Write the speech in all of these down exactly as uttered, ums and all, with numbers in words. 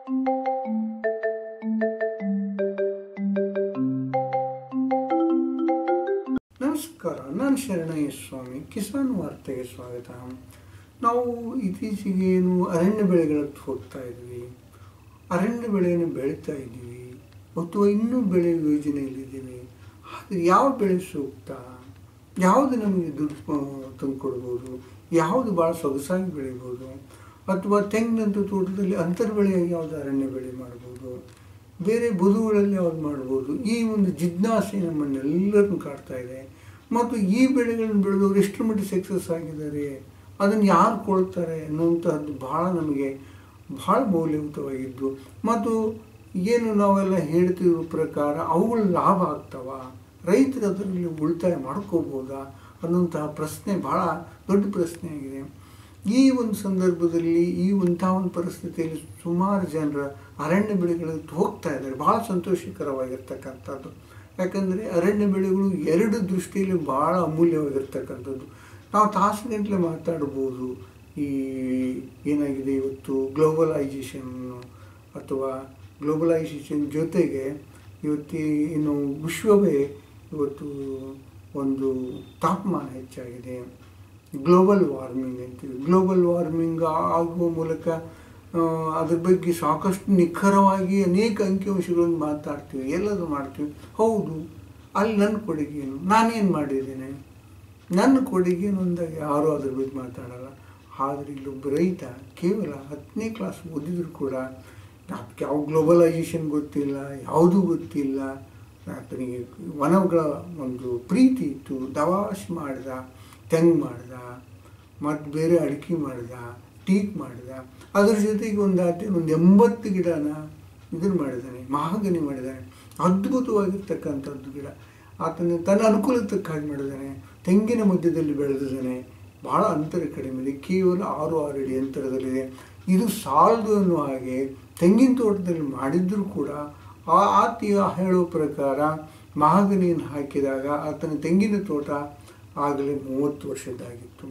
ನಮಸ್ಕಾರ, ನಾನು ಶರಣಯ್ಯ ಸ್ವಾಮಿ. ಕಿಸಾನ್ ವಾರ್ತೆಗೆ ಸ್ವಾಗತ. ನಾವು ಇತ್ತೀಚೆಗೆ ಏನು ಅರಣ್ಯ ಬೆಳೆಗಳತ್ತ ಹೋಗ್ತಾ ಇದ್ವಿ, ಅರಣ್ಯ ಬೆಳೆಯನ್ನು ಬೆಳೀತಾ ಇದ್ದೀವಿ ಅಥವಾ ಇನ್ನೂ ಬೆಳೆ ಯೋಜನೆಯಲ್ಲಿದ್ದೀವಿ. ಆದರೆ ಯಾವ ಬೆಳೆ ಸೂಕ್ತ, ಯಾವುದು ನಮಗೆ ದುಡ್ಡು ತಂದು ಕೊಡ್ಬೋದು, ಯಾವುದು ಭಾಳ ಸೊಗಸಾಗಿ ಬೆಳಿಬೋದು, ಅಥವಾ ತೆಂಗಿನಂಥ ತೋಟದಲ್ಲಿ ಅಂತರ್ ಬೆಳೆಯಾಗಿ ಯಾವುದು ಅರಣ್ಯ ಬೆಳೆ ಮಾಡ್ಬೋದು, ಬೇರೆ ಬದುಗಳಲ್ಲಿ ಯಾವ್ದು ಮಾಡ್ಬೋದು, ಈ ಒಂದು ಜಿಜ್ಞಾಸೆ ನಮ್ಮನ್ನೆಲ್ಲರನ್ನು ಕಾಡ್ತಾ ಇದೆ. ಮತ್ತು ಈ ಬೆಳೆಗಳನ್ನು ಬೆಳೆದವರು ಎಷ್ಟು ಮಟ್ಟಿಗೆ ಸಕ್ಸಸ್ ಆಗಿದ್ದಾರೆ, ಅದನ್ನು ಯಾರು ಕೊಳ್ತಾರೆ ಅನ್ನುವಂಥದ್ದು ಭಾಳ ನಮಗೆ ಭಾಳ ಮೌಲ್ಯಯುತವಾಗಿದ್ದು, ಮತ್ತು ಏನು ನಾವೆಲ್ಲ ಹೇಳ್ತಿರೋ ಪ್ರಕಾರ ಅವುಗಳು ಲಾಭ ಆಗ್ತಾವ, ರೈತರು ಅದರಲ್ಲಿ ಉಳಿತಾಯ ಮಾಡ್ಕೋಬೋದಾ ಅನ್ನುವಂತಹ ಪ್ರಶ್ನೆ ಭಾಳ ದೊಡ್ಡ ಪ್ರಶ್ನೆ ಆಗಿದೆ. ಈ ಒಂದು ಸಂದರ್ಭದಲ್ಲಿ ಈ ಒಂಥ ಒಂದು ಪರಿಸ್ಥಿತಿಯಲ್ಲಿ ಸುಮಾರು ಜನರ ಅರಣ್ಯ ಬೆಳೆಗಳಿಗೆ ಹೋಗ್ತಾ ಇದ್ದಾರೆ. ಭಾಳ ಸಂತೋಷಕರವಾಗಿರ್ತಕ್ಕಂಥದ್ದು. ಯಾಕಂದರೆ ಅರಣ್ಯ ಬೆಳೆಗಳು ಎರಡು ದೃಷ್ಟಿಯಲ್ಲಿ ಭಾಳ ಅಮೂಲ್ಯವಾಗಿರ್ತಕ್ಕಂಥದ್ದು. ನಾವು ತಾಸುಗಟ್ಟಲೆ ಮಾತಾಡ್ಬೋದು. ಈ ಏನಾಗಿದೆ ಇವತ್ತು ಗ್ಲೋಬಲೈಜೇಷನ್ ಅಥವಾ ಗ್ಲೋಬಲೈಜೇಷನ್ ಜೊತೆಗೆ ಇವತ್ತು ಏನು ವಿಶ್ವವೇ ಇವತ್ತು ಒಂದು ತಾಪಮಾನ ಹೆಚ್ಚಾಗಿದೆ, ಗ್ಲೋಬಲ್ ವಾರ್ಮಿಂಗ್ ಅಂತೀವಿ. ಗ್ಲೋಬಲ್ ವಾರ್ಮಿಂಗ್ ಆಗುವ ಮೂಲಕ ಅದ್ರ ಬಗ್ಗೆ ಸಾಕಷ್ಟು ನಿಖರವಾಗಿ ಅನೇಕ ಅಂಕಿಅಂಶಗಳನ್ನು ಮಾತಾಡ್ತೀವಿ, ಎಲ್ಲದು ಮಾಡ್ತೀವಿ. ಹೌದು, ಅಲ್ಲಿ ನನ್ನ ಕೊಡುಗೆ ಏನು, ನಾನೇನು ಮಾಡಿದ್ದೇನೆ, ನನ್ನ ಕೊಡುಗೆ ಏನು ಅಂದಾಗ ಯಾರೂ ಅದ್ರ ಬಗ್ಗೆ ಮಾತಾಡಲ್ಲ. ಆದರೆ ಇಲ್ಲೊಬ್ಬ ರೈತ ಕೇವಲ ಹತ್ತನೇ ಕ್ಲಾಸ್ ಓದಿದ್ರು ಕೂಡ ಅದಕ್ಕೆ ಯಾವ ಗ್ಲೋಬಲೈಜೇಷನ್ ಗೊತ್ತಿಲ್ಲ, ಯಾವುದೂ ಗೊತ್ತಿಲ್ಲ. ಆತನಿಗೆ ವನಗಳ ಒಂದು ಪ್ರೀತಿ ಇತ್ತು, ದವಾಶ್ ಮಾಡ್ದ, ತೆಂಗು ಮಾಡ್ದ, ಮತ್ತು ಬೇರೆ ಅಡಿಕೆ ಮಾಡ್ದ, ಟೀಕ್ ಮಾಡ್ದ. ಅದ್ರ ಜೊತೆಗೆ ಒಂದು ಆತ ಒಂದು ಎಂಬತ್ತು ಗಿಡನ ಇದನ್ನು ಮಾಡಿದ್ದಾನೆ, ಮಹಾಗನಿ ಮಾಡಿದ್ದಾನೆ. ಅದ್ಭುತವಾಗಿರ್ತಕ್ಕಂಥದ್ದು ಗಿಡ. ಆತನ ತನ್ನ ಅನುಕೂಲಕ್ಕಾಗಿ ಮಾಡಿದ್ದಾನೆ. ತೆಂಗಿನ ಮಧ್ಯದಲ್ಲಿ ಬೆಳೆದಿದ್ದಾನೆ. ಭಾಳ ಅಂತರ ಕಡಿಮೆ ಇದೆ, ಕೇವಲ ಆರು ಆರು ಅಡಿ ಅಂತರದಲ್ಲಿದೆ. ಇದು ಸಾಲದು ಅನ್ನೋ ಹಾಗೆ ತೆಂಗಿನ ತೋಟದಲ್ಲಿ ಮಾಡಿದ್ರೂ ಕೂಡ ಆ ಆತ ಹೇಳೋ ಪ್ರಕಾರ ಮಹಾಗನಿಯನ್ನು ಹಾಕಿದಾಗ ಆತನ ತೆಂಗಿನ ತೋಟ ಆಗಲೇ ಮೂವತ್ತು ವರ್ಷದ್ದಾಗಿತ್ತು.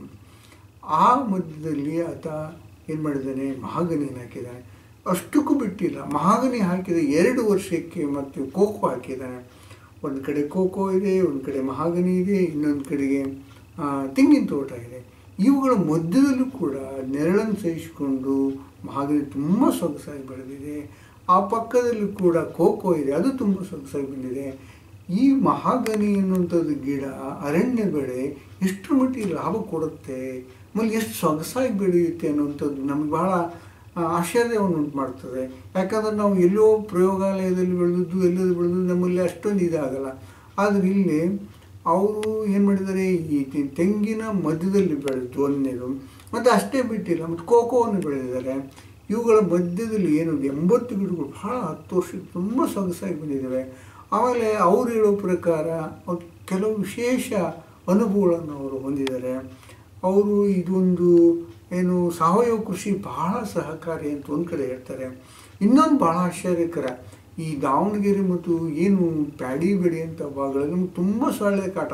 ಆ ಮಧ್ಯದಲ್ಲಿ ಆತ ಏನು ಮಾಡಿದ್ದಾನೆ, ಮಹಾಗನಿಯನ್ನು ಹಾಕಿದ್ದಾನೆ. ಅಷ್ಟಕ್ಕೂ ಬಿಟ್ಟಿಲ್ಲ, ಮಹಾಗನಿ ಹಾಕಿದ ಎರಡು ವರ್ಷಕ್ಕೆ ಮತ್ತು ಕೋಕೋ ಹಾಕಿದ್ದಾನೆ. ಒಂದು ಕಡೆ ಕೋಕೋ ಇದೆ, ಒಂದು ಕಡೆ ಮಹಾಗನಿ ಇದೆ, ಇನ್ನೊಂದು ಕಡೆಗೆ ತೆಂಗಿನ ತೋಟ ಇದೆ. ಇವುಗಳ ಮಧ್ಯದಲ್ಲೂ ಕೂಡ ನೆರಳನ್ನು ಸಹಿಸಿಕೊಂಡು ಮಹಾಗನಿ ತುಂಬ ಸೊಗಸಾಗಿ ಬೆಳೆದಿದೆ. ಆ ಪಕ್ಕದಲ್ಲೂ ಕೂಡ ಕೋಕೋ ಇದೆ, ಅದು ತುಂಬ ಸೊಗಸಾಗಿ ಬಂದಿದೆ. ಈ ಮಹಾಗನಿ ಎನ್ನುವಂಥದ್ದು ಗಿಡ, ಅರಣ್ಯ ಬೆಳೆ ಎಷ್ಟು ಮಟ್ಟಿಗೆ ಲಾಭ ಕೊಡುತ್ತೆ, ಆಮೇಲೆ ಎಷ್ಟು ಸೊಗಸಾಗಿ ಬೆಳೆಯುತ್ತೆ ಅನ್ನುವಂಥದ್ದು ನಮ್ಗೆ ಭಾಳ ಆಶ್ಚರ್ಯವನ್ನು ಉಂಟು ಮಾಡ್ತದೆ. ಯಾಕಂದರೆ ನಾವು ಎಲ್ಲೋ ಪ್ರಯೋಗಾಲಯದಲ್ಲಿ ಬೆಳೆದದ್ದು ಎಲ್ಲದು ಬೆಳೆದದ್ದು ನಮ್ಮಲ್ಲಿ ಅಷ್ಟೊಂದು ಇದಾಗಲ್ಲ. ಆದರೆ ಇಲ್ಲಿ ಅವರು ಏನು ಮಾಡಿದ್ದಾರೆ, ಈ ತೆಂಗಿನ ಮಧ್ಯದಲ್ಲಿ ಬೆಳೆದು ಒಂದನೇದು, ಮತ್ತು ಅಷ್ಟೇ ಬಿಟ್ಟಿಲ್ಲ, ಮತ್ತು ಕೋಕೋವನ್ನು ಬೆಳೆದಿದ್ದಾರೆ. ಇವುಗಳ ಮಧ್ಯದಲ್ಲಿ ಏನು ಎಂಬತ್ತು ಗಿಡಗಳು ಭಾಳ ಹತ್ತು ವರ್ಷಕ್ಕೆ ತುಂಬ ಸೊಗಸಾಗಿ ಬಂದಿದ್ದಾವೆ. ಆಮೇಲೆ ಅವ್ರು ಹೇಳೋ ಪ್ರಕಾರ ಕೆಲವು ವಿಶೇಷ ಅನುಭವಗಳನ್ನು ಅವರು ಹೊಂದಿದ್ದಾರೆ. ಅವರು ಇದೊಂದು ಏನು ಸಾವಯವ ಕೃಷಿ ಬಹಳ ಸಹಕಾರಿ ಅಂತ ಒಂದು ಕಡೆ ಹೇಳ್ತಾರೆ. ಇನ್ನೊಂದು ಭಾಳ ಆಶ್ಚರ್ಯಕರ, ಈ ದಾವಣಗೆರೆ ಮತ್ತು ಏನು ಪ್ಯಾಡಿ ಬೆಳೆ ಅಂತ ಭಾಗಗಳಲ್ಲಿ ನಮ್ಗೆ ತುಂಬ ಸೊಳ್ಳೆ ಕಾಟ,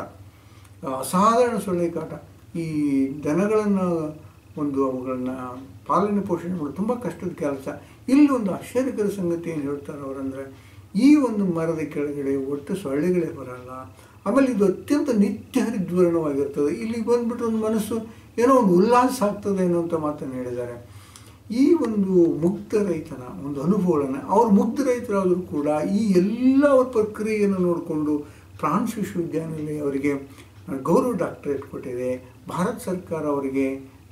ಅಸಾಧಾರಣ ಸೊಳ್ಳೆ ಕಾಟ. ಈ ದನಗಳನ್ನು ಒಂದು ಅವುಗಳನ್ನ ಪಾಲನೆ ಪೋಷಣೆ ಮಾಡೋದು ತುಂಬ ಕಷ್ಟದ ಕೆಲಸ. ಇಲ್ಲಿ ಒಂದು ಆಶ್ಚರ್ಯಕರ ಸಂಗತಿ ಏನು ಹೇಳ್ತಾರೆ ಅವರಂದರೆ, ಈ ಒಂದು ಮರದ ಕೆಳಗಡೆ ಒಟ್ಟು ಸೊಳ್ಳೆಗಳೇ ಬರಲ್ಲ. ಆಮೇಲೆ ಇದು ಅತ್ಯಂತ ನಿತ್ಯ ಹರಿದ್ವರ್ಣವಾಗಿರ್ತದೆ. ಇಲ್ಲಿಗೆ ಬಂದುಬಿಟ್ಟು ಒಂದು ಮನಸ್ಸು ಏನೋ ಒಂದು ಉಲ್ಲಾಸ ಆಗ್ತದೆ ಅನ್ನೋಂಥ ಮಾತನ್ನು ಹೇಳಿದ್ದಾರೆ. ಈ ಒಂದು ಮುಗ್ಧ ರೈತನ ಒಂದು ಅನುಭವಗಳನ್ನು, ಅವರು ಮುಗ್ಧ ರೈತರಾದರೂ ಕೂಡ ಈ ಎಲ್ಲ ಅವ್ರ ಪ್ರಕ್ರಿಯೆಯನ್ನು ನೋಡಿಕೊಂಡು ಫ್ರಾನ್ಸ್ ವಿಶ್ವವಿದ್ಯಾನಿಲಯ ಅವರಿಗೆ ಗೌರವ ಡಾಕ್ಟರೇಟ್ ಕೊಟ್ಟಿದೆ. ಭಾರತ ಸರ್ಕಾರ ಅವರಿಗೆ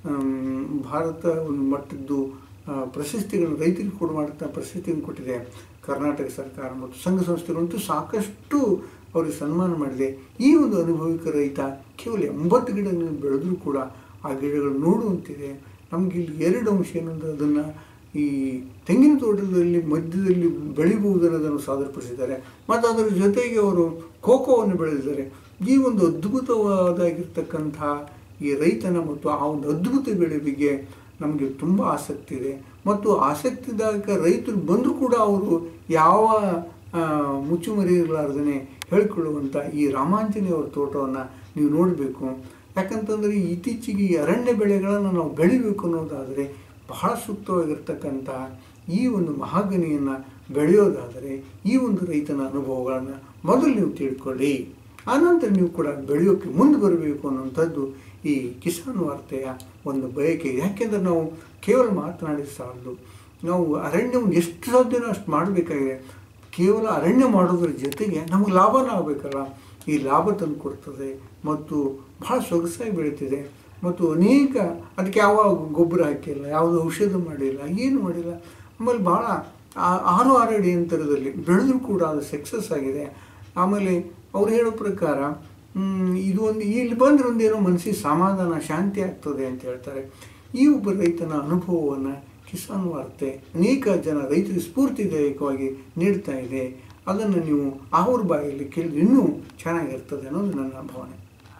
ಭಾರತ ಒಂದು ಮಟ್ಟದ್ದು ಪ್ರಶಸ್ತಿಗಳನ್ನು ರೈತರಿಗೆ ಕೊಡು ಮಾಡುತ್ತಾ ಪ್ರಶಸ್ತಿಯನ್ನು ಕೊಟ್ಟಿದೆ. ಕರ್ನಾಟಕ ಸರ್ಕಾರ ಮತ್ತು ಸಂಘ ಸಂಸ್ಥೆಗಳಂತೂ ಸಾಕಷ್ಟು ಅವರಿಗೆ ಸನ್ಮಾನ ಮಾಡಿದೆ. ಈ ಒಂದು ಅನುಭವಿಕ ರೈತ ಕೇವಲ ಎಂಬತ್ತು ಗಿಡಗಳನ್ನು ಬೆಳೆದರೂ ಕೂಡ ಆ ಗಿಡಗಳು ನೋಡುವಂತಿದೆ. ನಮಗೆ ಇಲ್ಲಿ ಎರಡು ಅಂಶ ಏನಂದ್ರೆ, ಅದನ್ನು ಈ ತೆಂಗಿನ ತೋಟದಲ್ಲಿ ಮಧ್ಯದಲ್ಲಿ ಬೆಳಿಬಹುದನ್ನೋದನ್ನು ಸಾದರಪಡಿಸಿದ್ದಾರೆ, ಮತ್ತು ಅದರ ಜೊತೆಗೆ ಅವರು ಕೋಕೋವನ್ನು ಬೆಳೆದಿದ್ದಾರೆ. ಈ ಒಂದು ಅದ್ಭುತವಾದಾಗಿರ್ತಕ್ಕಂಥ ಈ ರೈತನ ಮತ್ತು ಆ ಒಂದು ಅದ್ಭುತ ಬೆಳೆ ಬಗ್ಗೆ ನಮಗೆ ತುಂಬ ಆಸಕ್ತಿ ಇದೆ. ಮತ್ತು ಆಸಕ್ತಿದಾಯಕ ರೈತರು ಬಂದರೂ ಕೂಡ ಅವರು ಯಾವ ಮುಚ್ಚುಮರೆಯಿರಲಾರ್ದೇ ಹೇಳಿಕೊಳ್ಳುವಂಥ ಈ ರಾಮಾಂಜನೇಯವರ ತೋಟವನ್ನು ನೀವು ನೋಡಬೇಕು. ಯಾಕಂತಂದರೆ ಇತ್ತೀಚೆಗೆ ಈ ಅರಣ್ಯ ಬೆಳೆಗಳನ್ನು ನಾವು ಬೆಳಿಬೇಕು ಅನ್ನೋದಾದರೆ ಬಹಳ ಸೂಕ್ತವಾಗಿರ್ತಕ್ಕಂಥ ಈ ಒಂದು ಮಹಾಗನಿಯನ್ನು ಬೆಳೆಯೋದಾದರೆ ಈ ಒಂದು ರೈತನ ಅನುಭವಗಳನ್ನು ಮೊದಲು ನೀವು ತಿಳ್ಕೊಳ್ಳಿ, ಆನಂತರ ನೀವು ಕೂಡ ಬೆಳೆಯೋಕ್ಕೆ ಮುಂದೆ ಬರಬೇಕು ಅನ್ನೋಂಥದ್ದು ಈ ಕಿಸಾನ್ ವಾರ್ತೆಯ ಒಂದು ಬಯಕೆ. ಯಾಕೆಂದರೆ ನಾವು ಕೇವಲ ಮಾತನಾಡಿದ ಸಾಲದು, ನಾವು ಅರಣ್ಯವನ್ನು ಎಷ್ಟು ಸಾಧ್ಯನೋ ಅಷ್ಟು ಮಾಡಬೇಕಾಗಿದೆ. ಕೇವಲ ಅರಣ್ಯ ಮಾಡೋದ್ರ ಜೊತೆಗೆ ನಮಗೆ ಲಾಭನ ಆಗಬೇಕಲ್ಲ, ಈ ಲಾಭ ತಂದು ಕೊಡ್ತದೆ ಮತ್ತು ಭಾಳ ಸೊಗಸಾಗಿ ಬೆಳೀತಿದೆ ಮತ್ತು ಅನೇಕ ಅದಕ್ಕೆ ಯಾವ ಗೊಬ್ಬರ ಹಾಕಿಲ್ಲ, ಯಾವುದೋ ಔಷಧ ಮಾಡಿಲ್ಲ, ಏನು ಮಾಡಿಲ್ಲ. ಆಮೇಲೆ ಭಾಳ ಆರು ಆರು ಅಡಿ ಅಂತರದಲ್ಲಿ ಬೆಳೆದರೂ ಕೂಡ ಅದು ಸಕ್ಸಸ್ ಆಗಿದೆ. ಆಮೇಲೆ ಅವ್ರು ಹೇಳೋ ಪ್ರಕಾರ ಇದು ಒಂದು ಇಲ್ಲಿ ಬಂದರೆ ಒಂದೇನೋ ಮನಸ್ಸಿಗೆ ಸಮಾಧಾನ ಶಾಂತಿ ಆಗ್ತದೆ ಅಂತ ಹೇಳ್ತಾರೆ. ಈ ಒಬ್ಬ ರೈತನ ಅನುಭವವನ್ನು ಕಿಸಾನ್ ವಾರ್ತೆ ಅನೇಕ ಜನ ರೈತರಿಗೆ ಸ್ಫೂರ್ತಿದಾಯಕವಾಗಿ ನೀಡ್ತಾ ಇದೆ. ಅದನ್ನು ನೀವು ಅವ್ರ ಬಾಯಲ್ಲಿ ಕೇಳಿದ್ರೆ ಇನ್ನೂ ಚೆನ್ನಾಗಿರ್ತದೆ ಅನ್ನೋದು ನನ್ನ ಭಾವನೆ.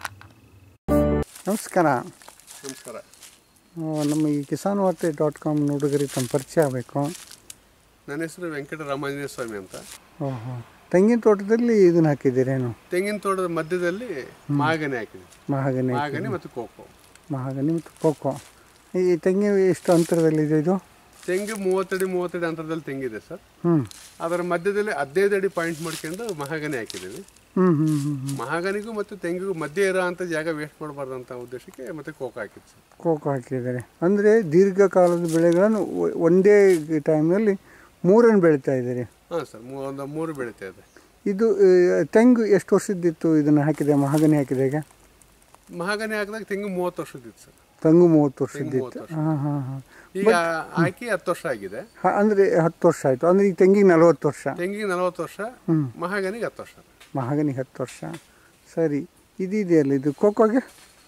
ನಮಸ್ಕಾರ. ನಮಸ್ಕಾರ. ನಮ್ಮ ಈ ಕಿಸಾನ್ ವಾರ್ತೆ ಡಾಟ್ ಕಾಮ್ ನೋಡಿದ್ರಿಗೆ ತಮ್ಮ ಪರಿಚಯ ಆಗಬೇಕು. ನನ್ನ ಹೆಸರು ವೆಂಕಟರಾಮಾಂಜನೇಯ ಸ್ವಾಮಿ ಅಂತ. ಓಹೋ, ತೆಂಗಿನ ತೋಟದಲ್ಲಿ ಇದನ್ನ ಹಾಕಿದ್ದೀರೇನು? ತೆಂಗಿನ ತೋಟದ ಮಧ್ಯದಲ್ಲಿ ಮಹಾಗನಿ ಹಾಕಿದ್ದೀವಿ. ಮಹಾಗನಿ ಮಹಾಗನಿ ಮತ್ತು ಕೋಕೋ. ಮಹಾಗನಿ ಮತ್ತು ಕೋಕೋ. ಈ ತೆಂಗು ಎಷ್ಟು ಅಂತರದಲ್ಲಿದೆ ಇದು? ತೆಂಗು ಮೂವತ್ತಡಿ ಮೂವತ್ತಡಿ ಅಂತರದಲ್ಲಿ ತೆಂಗಿದೆ ಸರ್. ಹ್ಞೂ ಅದರ ಮಧ್ಯದಲ್ಲಿ ಹದಿನೈದು ಅಡಿ ಪಾಯಿಂಟ್ ಮಾಡ್ಕೊಂಡು ಮಹಾಗನಿ ಹಾಕಿದ್ದೀವಿ. ಹ್ಞೂ ಹ್ಞೂ ಹ್ಞೂ ಮಹಾಗನಿಗೂ ಮತ್ತು ತೆಂಗಿಗೂ ಮಧ್ಯೆ ಇರೋ ಅಂಥ ಜಾಗ ವೇಸ್ಟ್ ಮಾಡಬಾರ್ದಂಥ ಉದ್ದೇಶಕ್ಕೆ ಮತ್ತೆ ಕೋಕೋ ಹಾಕಿದ್ದು ಸರ್. ಕೋಕೋ ಹಾಕಿದ್ದಾರೆ ಅಂದರೆ ದೀರ್ಘಕಾಲದ ಬೆಳೆಗಳನ್ನು ಒಂದೇ ಟೈಮ್ನಲ್ಲಿ ಮೂರನ್ನು ಬೆಳೀತಾ ಇದ್ದೀರಿ? ಹಾಂ ಸರ್, ಒಂದು ಮೂರು ಬೆಳೀತಾ ಇದೆ. ಇದು ತೆಂಗು ಎಷ್ಟು ವರ್ಷದ್ದಿತ್ತು ಇದನ್ನು ಹಾಕಿದೆ, ಮಹಾಗನಿ ಹಾಕಿದೆ? ಈಗ ಮಹಾಗನಿ ಹಾಕಿದಾಗ ತೆಂಗು ಮೂವತ್ತು ವರ್ಷದಿತ್ತು ಸರ್. ತೆಂಗು ಮೂವತ್ತು ವರ್ಷದ್ದಿತ್ತು. ಹಾಂ ಹಾಂ ಹಾಂ. ಈಗ ಹಾಕಿ ಹತ್ತು ವರ್ಷ ಆಗಿದೆ. ಅಂದರೆ ಹತ್ತು ವರ್ಷ ಆಯಿತು. ಅಂದರೆ ಈಗ ತೆಂಗಿಗೆ ನಲ್ವತ್ತು ವರ್ಷ. ತೆಂಗಿಗೆ ನಲ್ವತ್ತು ವರ್ಷ, ಮಹಾಗನಿಗೆ ಹತ್ತು ವರ್ಷ. ಮಹಾಗನಿಗೆ ಹತ್ತು ವರ್ಷ. ಸರಿ, ಇದಿದೆಯಲ್ಲ ಇದು ಕೋಕೋಗೆ?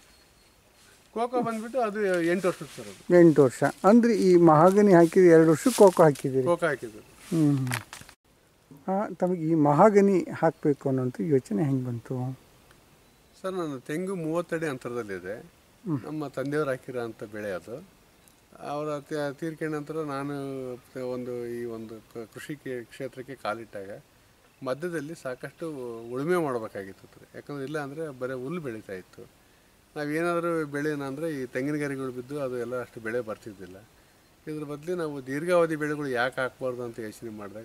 ಕೋಕೋ ಬಂದ್ಬಿಟ್ಟು ಅದು ಎಂಟು ವರ್ಷದ ಸರ್. ಅದು ಎಂಟು ವರ್ಷ. ಅಂದರೆ ಈ ಮಹಾಗನಿ ಹಾಕಿದ ಎರಡು ವರ್ಷ ಕೋಕೋ ಹಾಕಿದ್ದೀರಿ? ಕೋಕೋ ಹಾಕಿದ್ರು. ಹ್ಞೂ ಹಾಂ. ತಮಗೆ ಈ ಮಹಾಗನಿ ಹಾಕಬೇಕು ಅನ್ನೋಂಥ ಯೋಚನೆ ಹೆಂಗೆ ಬಂತು ಸರ್? ನಾನು ತೆಂಗು ಮೂವತ್ತಡಿ ಅಂತರದಲ್ಲಿದೆ. ನಮ್ಮ ತಂದೆಯವರು ಹಾಕಿರೋ ಅಂಥ ಬೆಳೆ ಅದು. ಅವರ ತೀರ್ಕೊಂಡ ನಂತರ ನಾನು ಒಂದು ಈ ಒಂದು ಕೃಷಿ ಕ್ಷೇತ್ರಕ್ಕೆ ಕಾಲಿಟ್ಟಾಗ ಮಧ್ಯದಲ್ಲಿ ಸಾಕಷ್ಟು ಉಳುಮೆ ಮಾಡಬೇಕಾಗಿತ್ತು. ಯಾಕಂದರೆ ಇಲ್ಲ ಅಂದರೆ ಬರೀ ಹುಲ್ಲು ಬೆಳೀತಾ ಇತ್ತು. ನಾವೇನಾದರೂ ಬೆಳೆನ ಅಂದರೆ ಈ ತೆಂಗಿನ ಗರಿಗಳು ಬಿದ್ದು ಅದು ಎಲ್ಲ ಅಷ್ಟು ಬೆಳೆ ಬರ್ತಿದ್ದಿಲ್ಲ. ಇದ್ರ ಬದಲು ನಾವು ದೀರ್ಘಾವಧಿ ಬೆಳೆಗಳು ಯಾಕೆ ಹಾಕ್ಬಾರ್ದು ಅಂತ ಯೋಚನೆ ಮಾಡಿದಾಗ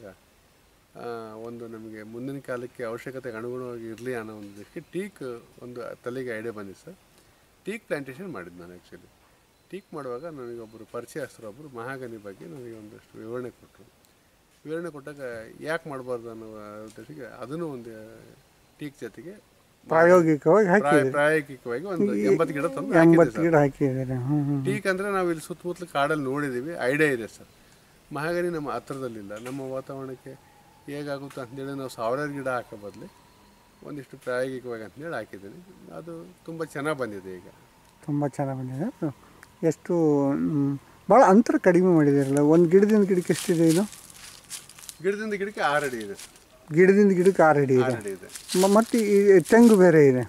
ಒಂದು ನಮಗೆ ಮುಂದಿನ ಕಾಲಕ್ಕೆ ಅವಶ್ಯಕತೆಗೆ ಅನುಗುಣವಾಗಿ ಇರಲಿ ಅನ್ನೋ ಒಂದು ಇದಕ್ಕೆ ಟೀಕ್ ಒಂದು ತಲೆಗೆ ಐಡಿಯಾ ಬಂದಿತ್ತು ಸರ್. ಟೀಕ್ ಪ್ಲಾಂಟೇಷನ್ ಮಾಡಿದ್ದು ನಾನು. ಆ್ಯಕ್ಚುಲಿ ಟೀಕ್ ಮಾಡುವಾಗ ನನಗೊಬ್ಬರು ಪರಿಚಯಸ್ಥರೊಬ್ಬರು ಮಹಾಗನಿ ಬಗ್ಗೆ ನನಗೆ ಒಂದಷ್ಟು ವಿವರಣೆ ಕೊಟ್ಟರು. ವಿವರಣೆ ಕೊಟ್ಟಾಗ ಯಾಕೆ ಮಾಡಬಾರ್ದು ಅನ್ನೋ ಉದ್ದೇಶಕ್ಕೆ ಅದನ್ನು ಒಂದು ಟೀಕ್ ಜೊತೆಗೆ ಪ್ರಾಯೋಗಿಕವಾಗಿ ಪ್ರಾಯೋಗಿಕವಾಗಿ ಒಂದು ಎಂಬತ್ತು ಗಿಡ ತಂದು ಎಂಬತ್ತು ಗಿಡ ಹಾಕಿದ್ದಾರೆ. ಟೀಕ್ ಅಂದರೆ ನಾವು ಇಲ್ಲಿ ಸುತ್ತಮುತ್ತಲು ಕಾಡಲ್ಲಿ ನೋಡಿದ್ದೀವಿ, ಐಡಿಯಾ ಇದೆ ಸರ್. ಮಹಾಗನಿ ನಮ್ಮ ಹತ್ರದಲ್ಲಿಲ್ಲ. ನಮ್ಮ ವಾತಾವರಣಕ್ಕೆ ಹೇಗಾಗುತ್ತೆ ಅಂತೇಳಿ ನಾವು ಸಾವಿರಾರು ಗಿಡ ಹಾಕೋ ಬದಲು ಒಂದಿಷ್ಟು ಪ್ರಾಯೋಗಿಕವಾಗಿ ಅಂತೇಳಿ ಹಾಕಿದ್ದೀನಿ. ಅದು ತುಂಬ ಚೆನ್ನಾಗಿ ಬಂದಿದೆ. ಈಗ ತುಂಬ ಚೆನ್ನಾಗಿ ಬಂದಿದೆ. ಎಷ್ಟು ಭಾಳ ಅಂತರ ಕಡಿಮೆ ಮಾಡಿದಾರಲ್ಲ. ಒಂದು ಗಿಡದಿಂದ ಗಿಡಕ್ಕೆ ಎಷ್ಟಿದೆ ಇದು? ಗಿಡದಿಂದ ಗಿಡಕ್ಕೆ ಆರು ಅಡಿ ಇದೆ. ಗಿಡದಿಂದ ಗಿಡಕ್ಕೆ ಆರು ಅಡಿ ಇದೆ. ಮತ್ತು ಈ ತೆಂಗು ಬೇರೆ ಇದೆ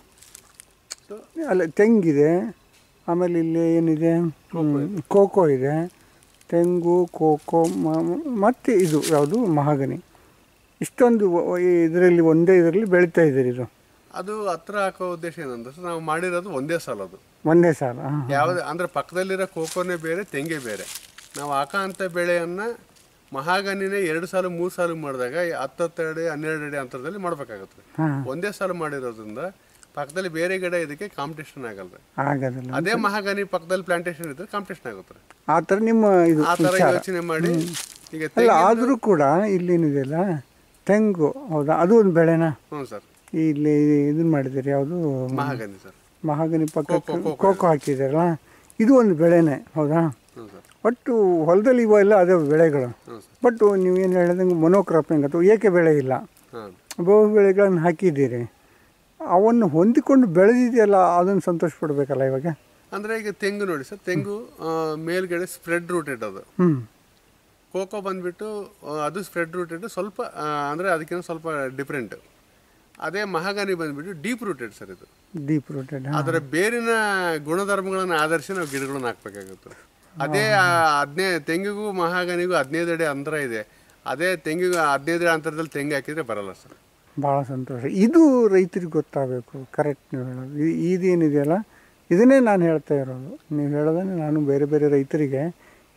ಅಲ್ಲ? ತೆಂಗಿದೆ, ಆಮೇಲೆ ಇಲ್ಲಿ ಏನಿದೆ, ಕೋಕೋ ಇದೆ, ತೆಂಗು, ಕೋಕೋ, ಮತ್ತು ಇದು ಯಾವುದು ಮಹಾಗನಿ. ಇಷ್ಟೊಂದು ಇದರಲ್ಲಿ ಒಂದೇ ಇದರಲ್ಲಿ ಬೆಳೀತಾ ಇದ್ದೀರಿ ಇದು. ಅದು ಹತ್ರ ಹಾಕೋ ಉದ್ದೇಶ ಏನಂದ್ರೆ ನಾವು ಮಾಡಿರೋದು ಒಂದೇ ಸಾಲ. ಅದು ಒಂದೇ ಸಾಲ. ಯಾವುದೇ ಅಂದರೆ ಪಕ್ಕದಲ್ಲಿರೋ ಕೋಕೋನೇ ಬೇರೆ, ತೆಂಗೆ ಬೇರೆ. ನಾವು ಹಾಕೋ ಅಂಥ ಬೆಳೆಯನ್ನು ಮಹಾಗನಿನೇ ಎರಡು ಸಾಲು ಮೂರು ಸಾಲು ಮಾಡಿದಾಗ ಹತ್ತತ್ತು ಅಡಿ ಹನ್ನೆರಡು ಅಡಿ ಅಂತರದಲ್ಲಿ ಮಾಡಬೇಕಾಗುತ್ತೆ. ಒಂದೇ ಸಾಲು ಮಾಡಿರೋದ್ರಿಂದ ಪಕ್ಕದಲ್ಲಿ ಬೇರೆ ಗಿಡ ಇದಕ್ಕೆ ಕಾಂಪಿಟೇಷನ್ ಆಗಲ್ಲ. ಆಗೋದಿಲ್ಲ. ಅದೇ ಮಹಾಗನಿ ಪಕ್ಕದಲ್ಲಿ ಪ್ಲಾಂಟೇಶನ್ ಇದ್ರೆ ಕಾಂಪಿಟೇಷನ್ ಆಗುತ್ತೆ. ಆ ಥರ ನಿಮ್ಮ ಇದು ಆ ಥರ ಯೋಚನೆ ಮಾಡಿ ಈಗ ಅಲ್ಲ. ಆದರೂ ಕೂಡ ಇಲ್ಲೇನಿದೆಯಲ್ಲ ತೆಂಗು, ಹೌದಾ, ಅದು ಒಂದು ಬೆಳೆನಾ? ಹ್ಞೂ ಸರ್. ಇಲ್ಲಿ ಇದನ್ನು ಮಾಡಿದ್ದೀರಿ, ಯಾವುದು? Mahogany sir. ಮಹಾಗನಿ ಪಕ್ಕ ಕೋಕೋ ಹಾಕಿದ್ದೀರಲ್ಲ, ಇದು ಒಂದು ಬೆಳೆನೇ, ಹೌದಾ? ಒಟ್ಟು ಹೊಲದಲ್ಲಿ ಇವೆಲ್ಲ ಅದೇ ಬೆಳೆಗಳು. ಬಟ್ ನೀವೇನು ಹೇಳಿದಂಗೆ ಮೊನೋಕ್ರಾಪಿಂಗ್ ಅಥವಾ ಏಕೆ ಬೆಳೆ ಇಲ್ಲ, ಬಹು ಬೆಳೆಗಳನ್ನು ಹಾಕಿದ್ದೀರಿ. ಅವನ್ನು ಹೊಂದಿಕೊಂಡು ಬೆಳೆದಿದೆಯಲ್ಲ, ಅದನ್ನು ಸಂತೋಷ ಪಡಬೇಕಲ್ಲ ಇವಾಗ. ಅಂದರೆ ಈಗ ತೆಂಗು ನೋಡಿ ಸರ್, ತೆಂಗು ಮೇಲ್ಗಡೆ ಸ್ಪ್ರೆಡ್ ರೂಟೆಡ್ ಅದು. ಹ್ಞೂ. ಕೋಕೋ ಬಂದುಬಿಟ್ಟು ಅದು ಸ್ಪ್ರೆಡ್ ರೂಟೆಡ್, ಸ್ವಲ್ಪ ಅಂದರೆ ಅದಕ್ಕಿಂತ ಸ್ವಲ್ಪ ಡಿಫ್ರೆಂಟ್. ಅದೇ ಮಹಾಗನಿ ಬಂದುಬಿಟ್ಟು ಡೀಪ್ ರೂಟೆಡ್ ಸರ್. ಇದು ಡೀಪ್ ರೂಟೆಡ್. ಅದರ ಬೇರಿನ ಗುಣಧರ್ಮಗಳನ್ನು ಆಧರಿಸಿ ನಾವು ಗಿಡಗಳನ್ನ ಹಾಕ್ಬೇಕಾಗುತ್ತೆ. ಅದೇ ಹದಿನೈದು ತೆಂಗಿಗೂ ಮಹಾಗನಿಗೂ ಹದಿನೈದು ಅಡಿ ಅಂತರ ಇದೆ. ಅದೇ ತೆಂಗಿಗೂ ಹದಿನೈದು ಅಡಿ ಅಂತರದಲ್ಲಿ ತೆಂಗು ಹಾಕಿದರೆ ಬರಲ್ಲ ಸರ್. ಭಾಳ ಸಂತೋಷ. ಇದು ರೈತರಿಗೆ ಗೊತ್ತಾಗಬೇಕು. ಕರೆಕ್ಟ್ ನೀವು ಹೇಳೋದು. ಇದೇನಿದೆಯಲ್ಲ, ಇದನ್ನೇ ನಾನು ಹೇಳ್ತಾ ಇರೋದು. ನೀವು ಹೇಳೋದನ್ನೇ ನಾನು ಬೇರೆ ಬೇರೆ ರೈತರಿಗೆ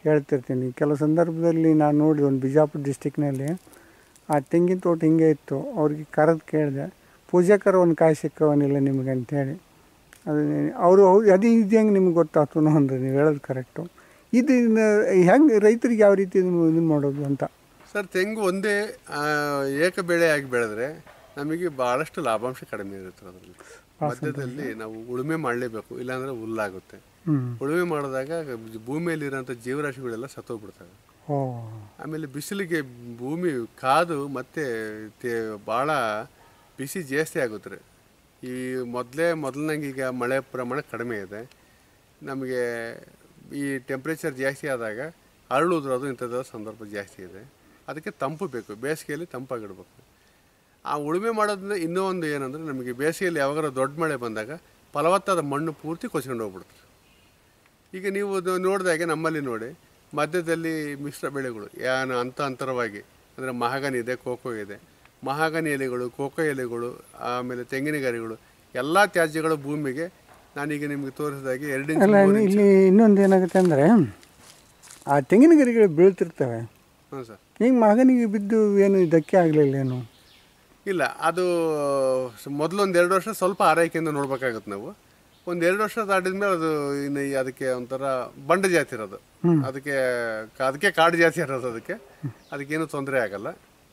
ಹೇಳ್ತಿರ್ತೀನಿ. ಕೆಲವು ಸಂದರ್ಭದಲ್ಲಿ ನಾನು ನೋಡಿ ಒಂದು ಬಿಜಾಪುರ ಡಿಸ್ಟಿಕ್ನಲ್ಲಿ ಆ ತೆಂಗಿನ ತೋಟ ಹಿಂಗೆ ಇತ್ತು. ಅವ್ರಿಗೆ ಕರೆದು ಕೇಳಿದೆ, ಪೂಜಾಕರ ಒಂದು ಕಾಯಿ ಸಿಕ್ಕವನಿಲ್ಲ ನಿಮಗೆ ಅಂತೇಳಿ. ಅದು ಅವರು ಹೌದು ಅದು ಇದು ಹೆಂಗೆ ನಿಮ್ಗೆ ಗೊತ್ತಾಗ್ತು ಅಂದ್ರೆ ನೀವು ಹೇಳೋದು ಕರೆಕ್ಟು. ಇದು ಹೆಂಗೆ ರೈತರಿಗೆ ಯಾವ ರೀತಿ ಇದನ್ನು ಮಾಡೋದು ಅಂತ. ಸರ್, ತೆಂಗು ಒಂದೇ ಏಕ ಬೆಳೆಯಾಗಿ ಬೆಳೆದ್ರೆ ನಮಗೆ ಭಾಳಷ್ಟು ಲಾಭಾಂಶ ಕಡಿಮೆ ಇರುತ್ತೆ. ಅದರಲ್ಲಿ ಮಧ್ಯದಲ್ಲಿ ನಾವು ಉಳುಮೆ ಮಾಡಲೇಬೇಕು, ಇಲ್ಲಾಂದರೆ ಹುಲ್ಲಾಗುತ್ತೆ. ಉಳುಮೆ ಮಾಡಿದಾಗ ಭೂಮಿಯಲ್ಲಿರೋಂಥ ಜೀವರಾಶಿಗಳೆಲ್ಲ ಸತ್ತೋಗ್ಬಿಡ್ತವೆ. ಆಮೇಲೆ ಬಿಸಿಲಿಗೆ ಭೂಮಿ ಕಾದು ಮತ್ತೆ ಭಾಳ ಬಿಸಿ ಜಾಸ್ತಿ ಆಗುತ್ತೆ. ಈ ಮೊದಲೇ ಮೊದಲನಾಗ ಈಗ ಮಳೆ ಪ್ರಮಾಣ ಕಡಿಮೆ ಇದೆ. ನಮಗೆ ಈ ಟೆಂಪ್ರೇಚರ್ ಜಾಸ್ತಿ ಆದಾಗ ಅರಳುದ್ರೋದು ಇಂಥದ್ದು ಸಂದರ್ಭ ಜಾಸ್ತಿ ಇದೆ. ಅದಕ್ಕೆ ತಂಪು ಬೇಕು, ಬೇಸಿಗೆಯಲ್ಲಿ ತಂಪಾಗಿಡ್ಬೇಕು. ಆ ಉಳುಮೆ ಮಾಡೋದ್ರಿಂದ ಇನ್ನೂ ಒಂದು ಏನಂದರೆ, ನಮಗೆ ಬೇಸಿಗೆಯಲ್ಲಿ ಯಾವಾಗಾರ ದೊಡ್ಡ ಮಳೆ ಬಂದಾಗ ಫಲವತ್ತಾದ ಮಣ್ಣು ಪೂರ್ತಿ ಕೊಚ್ಕೊಂಡು ಹೋಗ್ಬಿಡ್ತದೆ. ಈಗ ನೀವು ನೋಡಿದಾಗೆ ನಮ್ಮಲ್ಲಿ ನೋಡಿ, ಮಧ್ಯದಲ್ಲಿ ಮಿಶ್ರ ಬೆಳೆಗಳು ಏನು ಅಂತ ಅಂತರವಾಗಿ ಅಂದರೆ ಮಹಾಗನಿ ಇದೆ, ಕೋಕೋ ಇದೆ. ಮಹಾಗನಿ ಎಲೆಗಳು, ಕೋಕೋ ಎಲೆಗಳು, ಆಮೇಲೆ ತೆಂಗಿನ ಗರಿಗಳು ಎಲ್ಲ ತ್ಯಾಜ್ಯಗಳು ಭೂಮಿಗೆ ನಾನೀಗ ನಿಮಗೆ ತೋರಿಸಿದಾಗೆ ಎರಡು ಇಲ್ಲಿ ಇನ್ನೊಂದು ಏನಾಗುತ್ತೆ ಅಂದರೆ, ಆ ತೆಂಗಿನ ಗರಿಗಳು ಬೀಳ್ತಿರ್ತವೆ. ಹಾಂ ಸರ್. ಈಗ ಮಹಾಗನಿಗೆ ಬಿದ್ದು ಏನು ಧಕ್ಕೆ ಆಗಲಿಲ್ಲ ಏನು? ಇಲ್ಲ, ಅದು ಮೊದಲೊಂದು ಎರಡು ವರ್ಷ ಸ್ವಲ್ಪ ಆರೈಕೆಯಿಂದ ನೋಡ್ಬೇಕಾಗುತ್ತೆ ನಾವು. ಒಂದು ಎರಡು ವರ್ಷ ದಾಟಿದ ಮೇಲೆ ಅದು ಇನ್ನು ಅದಕ್ಕೆ ಒಂಥರ ಬಂಡ ಜಾತಿ ಇರೋದು, ಅದಕ್ಕೆ ಅದಕ್ಕೆ ಕಾಡು ಜಾತಿ ಇರೋದು, ಅದಕ್ಕೆ ಅದಕ್ಕೇನು ತೊಂದರೆ ಆಗಲ್ಲ.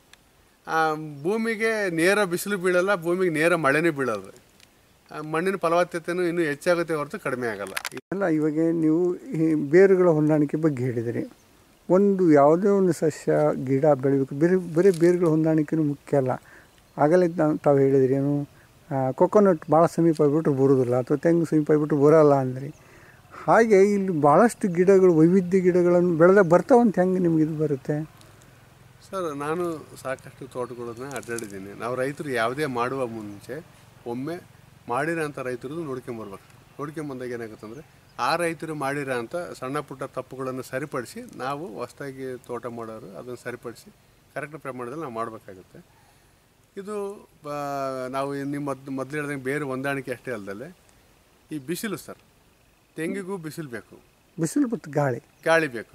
ಭೂಮಿಗೆ ನೇರ ಬಿಸಿಲು ಬೀಳಲ್ಲ, ಭೂಮಿಗೆ ನೇರ ಮಳೆನೂ ಬೀಳೋದು. ಮಣ್ಣಿನ ಫಲವತ್ತತೆಯೂ ಇನ್ನೂ ಹೆಚ್ಚಾಗುತ್ತೆ ಹೊರತು ಕಡಿಮೆ ಆಗಲ್ಲ. ಅಲ್ಲ, ಇವಾಗ ನೀವು ಈ ಬೇರುಗಳ ಹೊಂದಾಣಿಕೆ ಬಗ್ಗೆ ಹೇಳಿದಿರಿ. ಒಂದು ಯಾವುದೇ ಒಂದು ಸಸ್ಯ ಗಿಡ ಬೆಳಿಬೇಕು, ಬೇರೆ ಬರೀ ಬೇರುಗಳ ಹೊಂದಾಣಿಕೆಯೂ ಮುಖ್ಯ ಅಲ್ಲ. ಆಗಲೇ ತಾವು ಹೇಳಿದ್ರಿ ಏನು, ಕೊಕೊನಟ್ ಭಾಳ ಸಮೀಪ ಆಗಿಬಿಟ್ರೆ ಬರೋದಿಲ್ಲ, ಅಥವಾ ತೆಂಗು ಸಮೀಪ ಆಗಿಬಿಟ್ರೆ ಬರೋಲ್ಲ ಅಂದ್ರಿ. ಹಾಗೆ ಇಲ್ಲಿ ಭಾಳಷ್ಟು ಗಿಡಗಳು, ವೈವಿಧ್ಯ ಗಿಡಗಳನ್ನು ಬೆಳೆದಾಗ ಬರ್ತಾವಂತ ಹೆಂಗೆ ನಿಮ್ಗೆ ಇದು ಬರುತ್ತೆ? ಸರ್, ನಾನು ಸಾಕಷ್ಟು ತೋಟಗಳನ್ನ ಅಡ್ಡಾಡಿದ್ದೀನಿ. ನಾವು ರೈತರು ಯಾವುದೇ ಮಾಡುವ ಮುಂಚೆ ಒಮ್ಮೆ ಮಾಡಿರೋ ಅಂಥ ರೈತರದ್ದು ನೋಡ್ಕೊಂಬರ್ಬೇಕು. ನೋಡ್ಕೊಂಬಂದಾಗ ಏನಾಗುತ್ತೆ ಅಂದರೆ, ಆ ರೈತರು ಮಾಡಿರೋ ಅಂಥ ಸಣ್ಣ ಪುಟ್ಟ ತಪ್ಪುಗಳನ್ನು ಸರಿಪಡಿಸಿ ನಾವು ಹೊಸದಾಗಿ ತೋಟ ಮಾಡೋರು ಅದನ್ನು ಸರಿಪಡಿಸಿ ಕರೆಕ್ಟ್ ಪ್ರಮಾಣದಲ್ಲಿ ನಾವು ಮಾಡಬೇಕಾಗುತ್ತೆ. ಇದು ನಾವು ನಿಮ್ಮ ಮೊದ್ ಮೊದಲು ಹೇಳಿದಂಗೆ ಬೇರೆ ಹೊಂದಾಣಿಕೆ ಅಷ್ಟೇ ಅಲ್ಲದಲ್ಲೇ ಈ ಬಿಸಿಲು ಸರ್, ತೆಂಗಿಗೂ ಬಿಸಿಲು ಬೇಕು, ಬಿಸಿಲು ಮತ್ತು ಗಾಳಿ ಗಾಳಿ ಬೇಕು.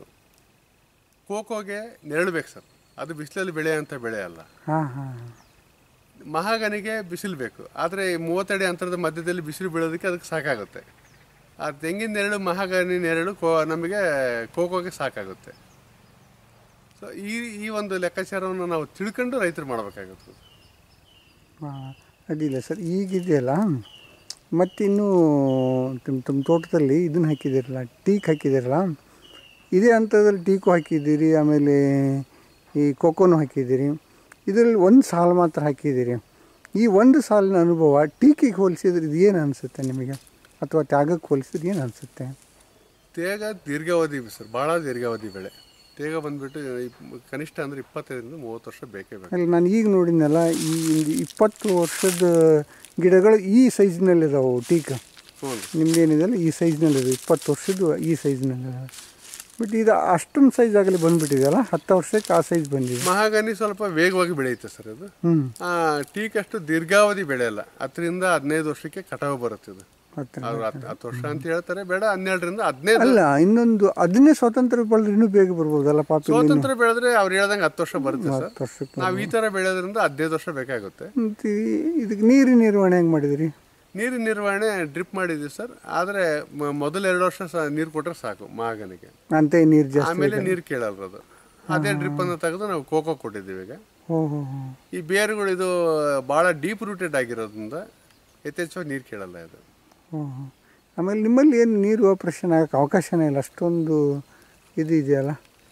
ಕೋಕೋಗೆ ನೆರಳು ಬೇಕು ಸರ್, ಅದು ಬಿಸಿಲಲ್ಲಿ ಬೆಳೆಯೋಂಥ ಬೆಳೆ ಅಲ್ಲ. ಮಹಾಗನಿಗೆ ಬಿಸಿಲು ಬೇಕು, ಆದರೆ ಮೂವತ್ತಡಿ ಅಂತರದ ಮಧ್ಯದಲ್ಲಿ ಬಿಸಿಲು ಬೀಳೋದಕ್ಕೆ ಅದಕ್ಕೆ ಸಾಕಾಗುತ್ತೆ. ಆ ತೆಂಗಿನ ನೆರಳು, ಮಹಾಗನಿ ನೆರಳು ಕೋ ನಮಗೆ ಕೋಕೋಗೆ ಸಾಕಾಗುತ್ತೆ. ಸೊ ಈ ಈ ಒಂದು ಲೆಕ್ಕಾಚಾರವನ್ನು ನಾವು ತಿಳ್ಕೊಂಡು ರೈತರು ಮಾಡಬೇಕಾಗುತ್ತೆ. ಹಾಂ, ಅಡ್ಡಿಲ್ಲ ಸರ್. ಈಗಿದೆಯಲ್ಲ, ಮತ್ತಿನ್ನೂ ನಿಮ್ಮ ತಮ್ಮ ತೋಟದಲ್ಲಿ ಇದನ್ನು ಹಾಕಿದ್ದೀರಲ್ಲ, ಟೀಕ್ ಹಾಕಿದ್ದೀರಲ್ಲ, ಇದೇ ಹಂತದಲ್ಲಿ ಟೀಕು ಹಾಕಿದ್ದೀರಿ, ಆಮೇಲೆ ಈ ಕೋಕೋನು ಹಾಕಿದ್ದೀರಿ. ಇದರಲ್ಲಿ ಒಂದು ಸಾಲು ಮಾತ್ರ ಹಾಕಿದ್ದೀರಿ. ಈ ಒಂದು ಸಾಲಿನ ಅನುಭವ ಟೀಕಿಗೆ ಹೋಲಿಸಿದ್ರೆ ಇದು ಏನು ಅನಿಸುತ್ತೆ ನಿಮಗೆ, ಅಥವಾ ತ್ಯಾಗಕ್ಕೆ ಹೋಲಿಸಿದ್ರೆ ಏನು ಅನಿಸುತ್ತೆ? ತೇಗ ದೀರ್ಘಾವಧಿ ಸರ್, ಭಾಳ ದೀರ್ಘಾವಧಿ ಬೆಳೆ. ತೇಗ ಬಂದುಬಿಟ್ಟು ಕನಿಷ್ಠ ಅಂದರೆ ಇಪ್ಪತ್ತೈದರಿಂದ ಮೂವತ್ತು ವರ್ಷ ಬೇಕೇ ಬೇಕು. ಅಲ್ಲಿ ನಾನು ಈಗ ನೋಡಿದ್ನಲ್ಲ, ಈ ಇಪ್ಪತ್ತು ವರ್ಷದ ಗಿಡಗಳು ಈ ಸೈಜ್ನಲ್ಲಿದ್ದಾವೆ ಟೀಕ್. ಹ್ಞೂ, ನಿಮ್ದೇನಿದೆಯಲ್ಲ ಈ ಸೈಜ್ನಲ್ಲಿದೆ, ಇಪ್ಪತ್ತು ವರ್ಷದ್ದು ಈ ಸೈಜ್ನಲ್ಲಿದ್ದಾವೆ. ಬಟ್ ಇದು ಅಷ್ಟೊಂದು ಸೈಜ್ ಆಗಲಿ ಬಂದುಬಿಟ್ಟಿದೆಯಲ್ಲ, ಹತ್ತು ವರ್ಷಕ್ಕೆ ಆ ಸೈಜ್ ಬಂದಿದೆ. ಮಹಾಗನಿ ಸ್ವಲ್ಪ ವೇಗವಾಗಿ ಬೆಳೆಯುತ್ತೆ ಸರ್ ಅದು. ಟೀಕ್ ಅಷ್ಟು ದೀರ್ಘಾವಧಿ ಬೆಳೆಯಲ್ಲ, ಹತ್ತರಿಂದ ಹದಿನೈದು ವರ್ಷಕ್ಕೆ ಕಟಾವು ಬರುತ್ತೆ ಇದು. ಹತ್ತು ವರ್ಷ ಅಂತ ಹೇಳ್ತಾರೆ, ಬೇಡ ಹನ್ನೆರಡರಿಂದ ಹದಿನೈದು. ಅಲ್ಲ, ಇನ್ನೊಂದು ಅದನ್ನೇ ಸ್ವತಂತ್ರ ಬೆಳೆದ್ರೆ ಇನ್ನೂ ಬೇಗ ಬರ್ಬೋದಲ್ಲ ಪಾಪ. ಸ್ವತಂತ್ರ ಬೆಳೆದ್ರೆ ಅವ್ರು ಹೇಳ್ದಂಗೆ ಹತ್ತು ವರ್ಷ ಬರುತ್ತೆ ಸರ್. ನಾವು ಈ ಥರ ಬೆಳೆಯೋದ್ರಿಂದ ಹದಿನೈದು ವರ್ಷ ಬೇಕಾಗುತ್ತೆ. ಇದಕ್ಕೆ ನೀರಿನ ನಿರ್ವಹಣೆ ಹೆಂಗೆ ಮಾಡಿದಿರಿ? ನೀರಿನ ನಿರ್ವಹಣೆ ಡ್ರಿಪ್ ಮಾಡಿದ್ವಿ ಸರ್, ಆದರೆ ಮೊದಲು ಎರಡು ವರ್ಷ ನೀರು ಕೊಟ್ಟರೆ ಸಾಕು ಮಹಾಗನಿಗೆ, ಅಂತ ನೀರು ಜಾಸ್ತಿ, ಆಮೇಲೆ ನೀರು ಕೇಳಲ್ಲ ಅದು. ಅದೇ ಡ್ರಿಪ್ ಅನ್ನು ತೆಗೆದು ನಾವು ಕೋಕೋ ಕೊಟ್ಟಿದ್ದೀವಿ ಈಗ. ಈ ಬೇರುಗಳು ಇದು ಭಾಳ ಡೀಪ್ ರೂಟೆಡ್ ಆಗಿರೋದ್ರಿಂದ ಯಥೇಚ್ಛವಾಗಿ ನೀರು ಕೇಳಲ್ಲ ಇದು. ಆಮೇಲೆ ನಿಮ್ಮಲ್ಲಿ ಏನು ನೀರು ಆಪರೇಷನ್ ಆಗೋಕ್ಕೆ ಅವಕಾಶನೇ ಇಲ್ಲ, ಅಷ್ಟೊಂದು ಇದು ಇದೆಯಲ್ಲ,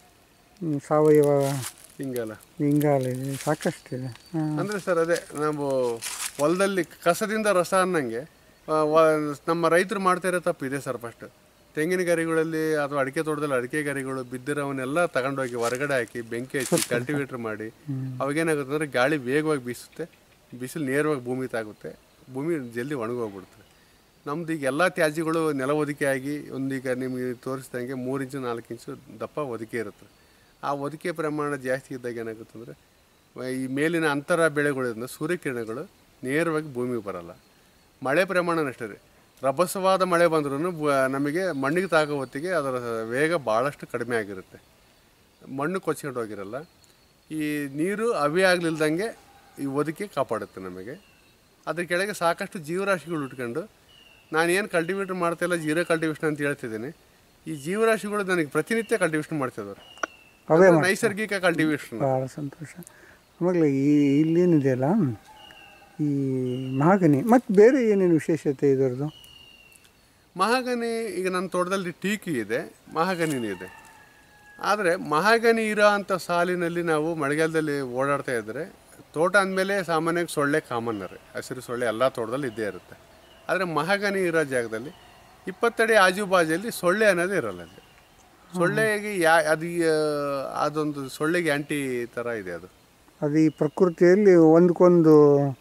ಸಾವಯವ ಹಿಂಗಲ್ಲ ಹಿಂಗಾಲ ಇದೆ, ಸಾಕಷ್ಟಿದೆ. ಅಂದರೆ ಸರ್ ಅದೇ ನಾವು ಹೊಲದಲ್ಲಿ ಕಸದಿಂದ ರಸ ಅನ್ನಂಗೆ ನಮ್ಮ ರೈತರು ಮಾಡ್ತಾ ಇರೋ ತಪ್ಪು ಇದೆ ಸರ್. ಫಸ್ಟ್ ತೆಂಗಿನ ಗರಿಗಳಲ್ಲಿ ಅಥವಾ ಅಡಿಕೆ ತೋಟದಲ್ಲಿ ಅಡಿಕೆ ಗರಿಗಳು ಬಿದ್ದಿರೋವನ್ನೆಲ್ಲ ತಗೊಂಡೋಗಿ ಹೊರಗಡೆ ಹಾಕಿ ಬೆಂಕಿ ಹಚ್ಚಿ ಕಲ್ಟಿವೇಟ್ರ್ ಮಾಡಿ ಅವಾಗೇನಾಗುತ್ತೆ ಅಂದರೆ ಗಾಳಿ ವೇಗವಾಗಿ ಬೀಸುತ್ತೆ, ಬಿಸಿಲು ನೇರವಾಗಿ ಭೂಮಿ ತಾಗುತ್ತೆ, ಭೂಮಿ ಜಲ್ದಿ ಒಣಗೋಗ್ಬಿಡುತ್ತೆ. ನಮ್ದು ಈಗ ಎಲ್ಲ ತ್ಯಾಜ್ಯಗಳು ನೆಲ ಒದಿಕೆ ಆಗಿ ಒಂದೀಗ ನಿಮಗೆ ತೋರಿಸ್ದಂಗೆ ಮೂರು ಇಂಚು ನಾಲ್ಕು ಇಂಚು ದಪ್ಪ ಒದಿಕೆ ಇರುತ್ತೆ. ಆ ಒದಿಕೆ ಪ್ರಮಾಣ ಜಾಸ್ತಿ ಇದ್ದಾಗ ಏನಾಗುತ್ತೆ ಅಂದರೆ ಈ ಮೇಲಿನ ಅಂತರ ಬೆಳೆಗಳಿಂದ ಸೂರ್ಯಕಿರಣಗಳು ನೇರವಾಗಿ ಭೂಮಿಗೆ ಬರಲ್ಲ. ಮಳೆ ಪ್ರಮಾಣ ಅಷ್ಟೇ ರೀ, ರಭಸವಾದ ಮಳೆ ಬಂದ್ರೂ ನಮಗೆ ಮಣ್ಣಿಗೆ ತಾಗೋ ಹೊತ್ತಿಗೆ ಅದರ ವೇಗ ಭಾಳಷ್ಟು ಕಡಿಮೆ ಆಗಿರುತ್ತೆ. ಮಣ್ಣು ಕೊಚ್ಕೊಂಡು ಹೋಗಿರಲ್ಲ. ಈ ನೀರು ಅವಿ ಆಗಲಿಲ್ದಂಗೆ ಈ ಒದಕೆ ಕಾಪಾಡುತ್ತೆ ನಮಗೆ. ಅದ್ರ ಕೆಳಗೆ ಸಾಕಷ್ಟು ಜೀವರಾಶಿಗಳು ಉಟ್ಕೊಂಡು ನಾನೇನು ಕಲ್ಟಿವೇಟರ್ ಮಾಡ್ತಾಯಿಲ್ಲ, ಜೀರೋ ಕಲ್ಟಿವೇಷನ್ ಅಂತ ಹೇಳ್ತಿದ್ದೀನಿ. ಈ ಜೀವರಾಶಿಗಳು ನನಗೆ ಪ್ರತಿನಿತ್ಯ ಕಲ್ಟಿವೇಷನ್ ಮಾಡ್ತಿದ್ದಾರೆ. ಅವೇ ನೈಸರ್ಗಿಕ ಕಲ್ಟಿವೇಷನ್. ಭಾಳ ಸಂತೋಷ. ಆಮೇಲೆ ಈ ಇಲ್ಲೇನಿದೆಯಲ್ಲ ಈ ಮಹಾಗನಿ ಮತ್ತು ಬೇರೆ ಏನೇನು ವಿಶೇಷತೆ ಇದರದ್ದು? ಮಹಾಗನಿ ಈಗ ನನ್ನ ತೋಟದಲ್ಲಿ ಟೀಕಿ ಇದೆ, ಮಹಾಗನಿನೂ ಇದೆ. ಆದರೆ ಮಹಾಗನಿ ಇರೋ ಅಂಥ ಸಾಲಿನಲ್ಲಿ ನಾವು ಮಳೆಗಾಲದಲ್ಲಿ ಓಡಾಡ್ತಾ ಇದ್ದರೆ ತೋಟ ಅಂದಮೇಲೆ ಸಾಮಾನ್ಯವಾಗಿ ಸೊಳ್ಳೆ ಕಾಮನ್ನರೇ, ಹಸಿರು ಸೊಳ್ಳೆ ಎಲ್ಲ ತೋಟದಲ್ಲಿ ಇದ್ದೇ ಇರುತ್ತೆ. ಆದರೆ ಮಹಾಗನಿ ಇರೋ ಜಾಗದಲ್ಲಿ ಇಪ್ಪತ್ತಡಿ ಆಜು ಬಾಜಲ್ಲಿ ಸೊಳ್ಳೆ ಅನ್ನೋದೇ ಇರಲ್ಲ. ಅಲ್ಲಿ ಸೊಳ್ಳೆಗೆ ಯಾ ಅದು ಅದೊಂದು ಸೊಳ್ಳೆಗೆ ಆ್ಯಂಟಿ ಥರ ಇದೆ. ಅದು ಅದು ಈ ಪ್ರಕೃತಿಯಲ್ಲಿ ಒಂದಕ್ಕೊಂದು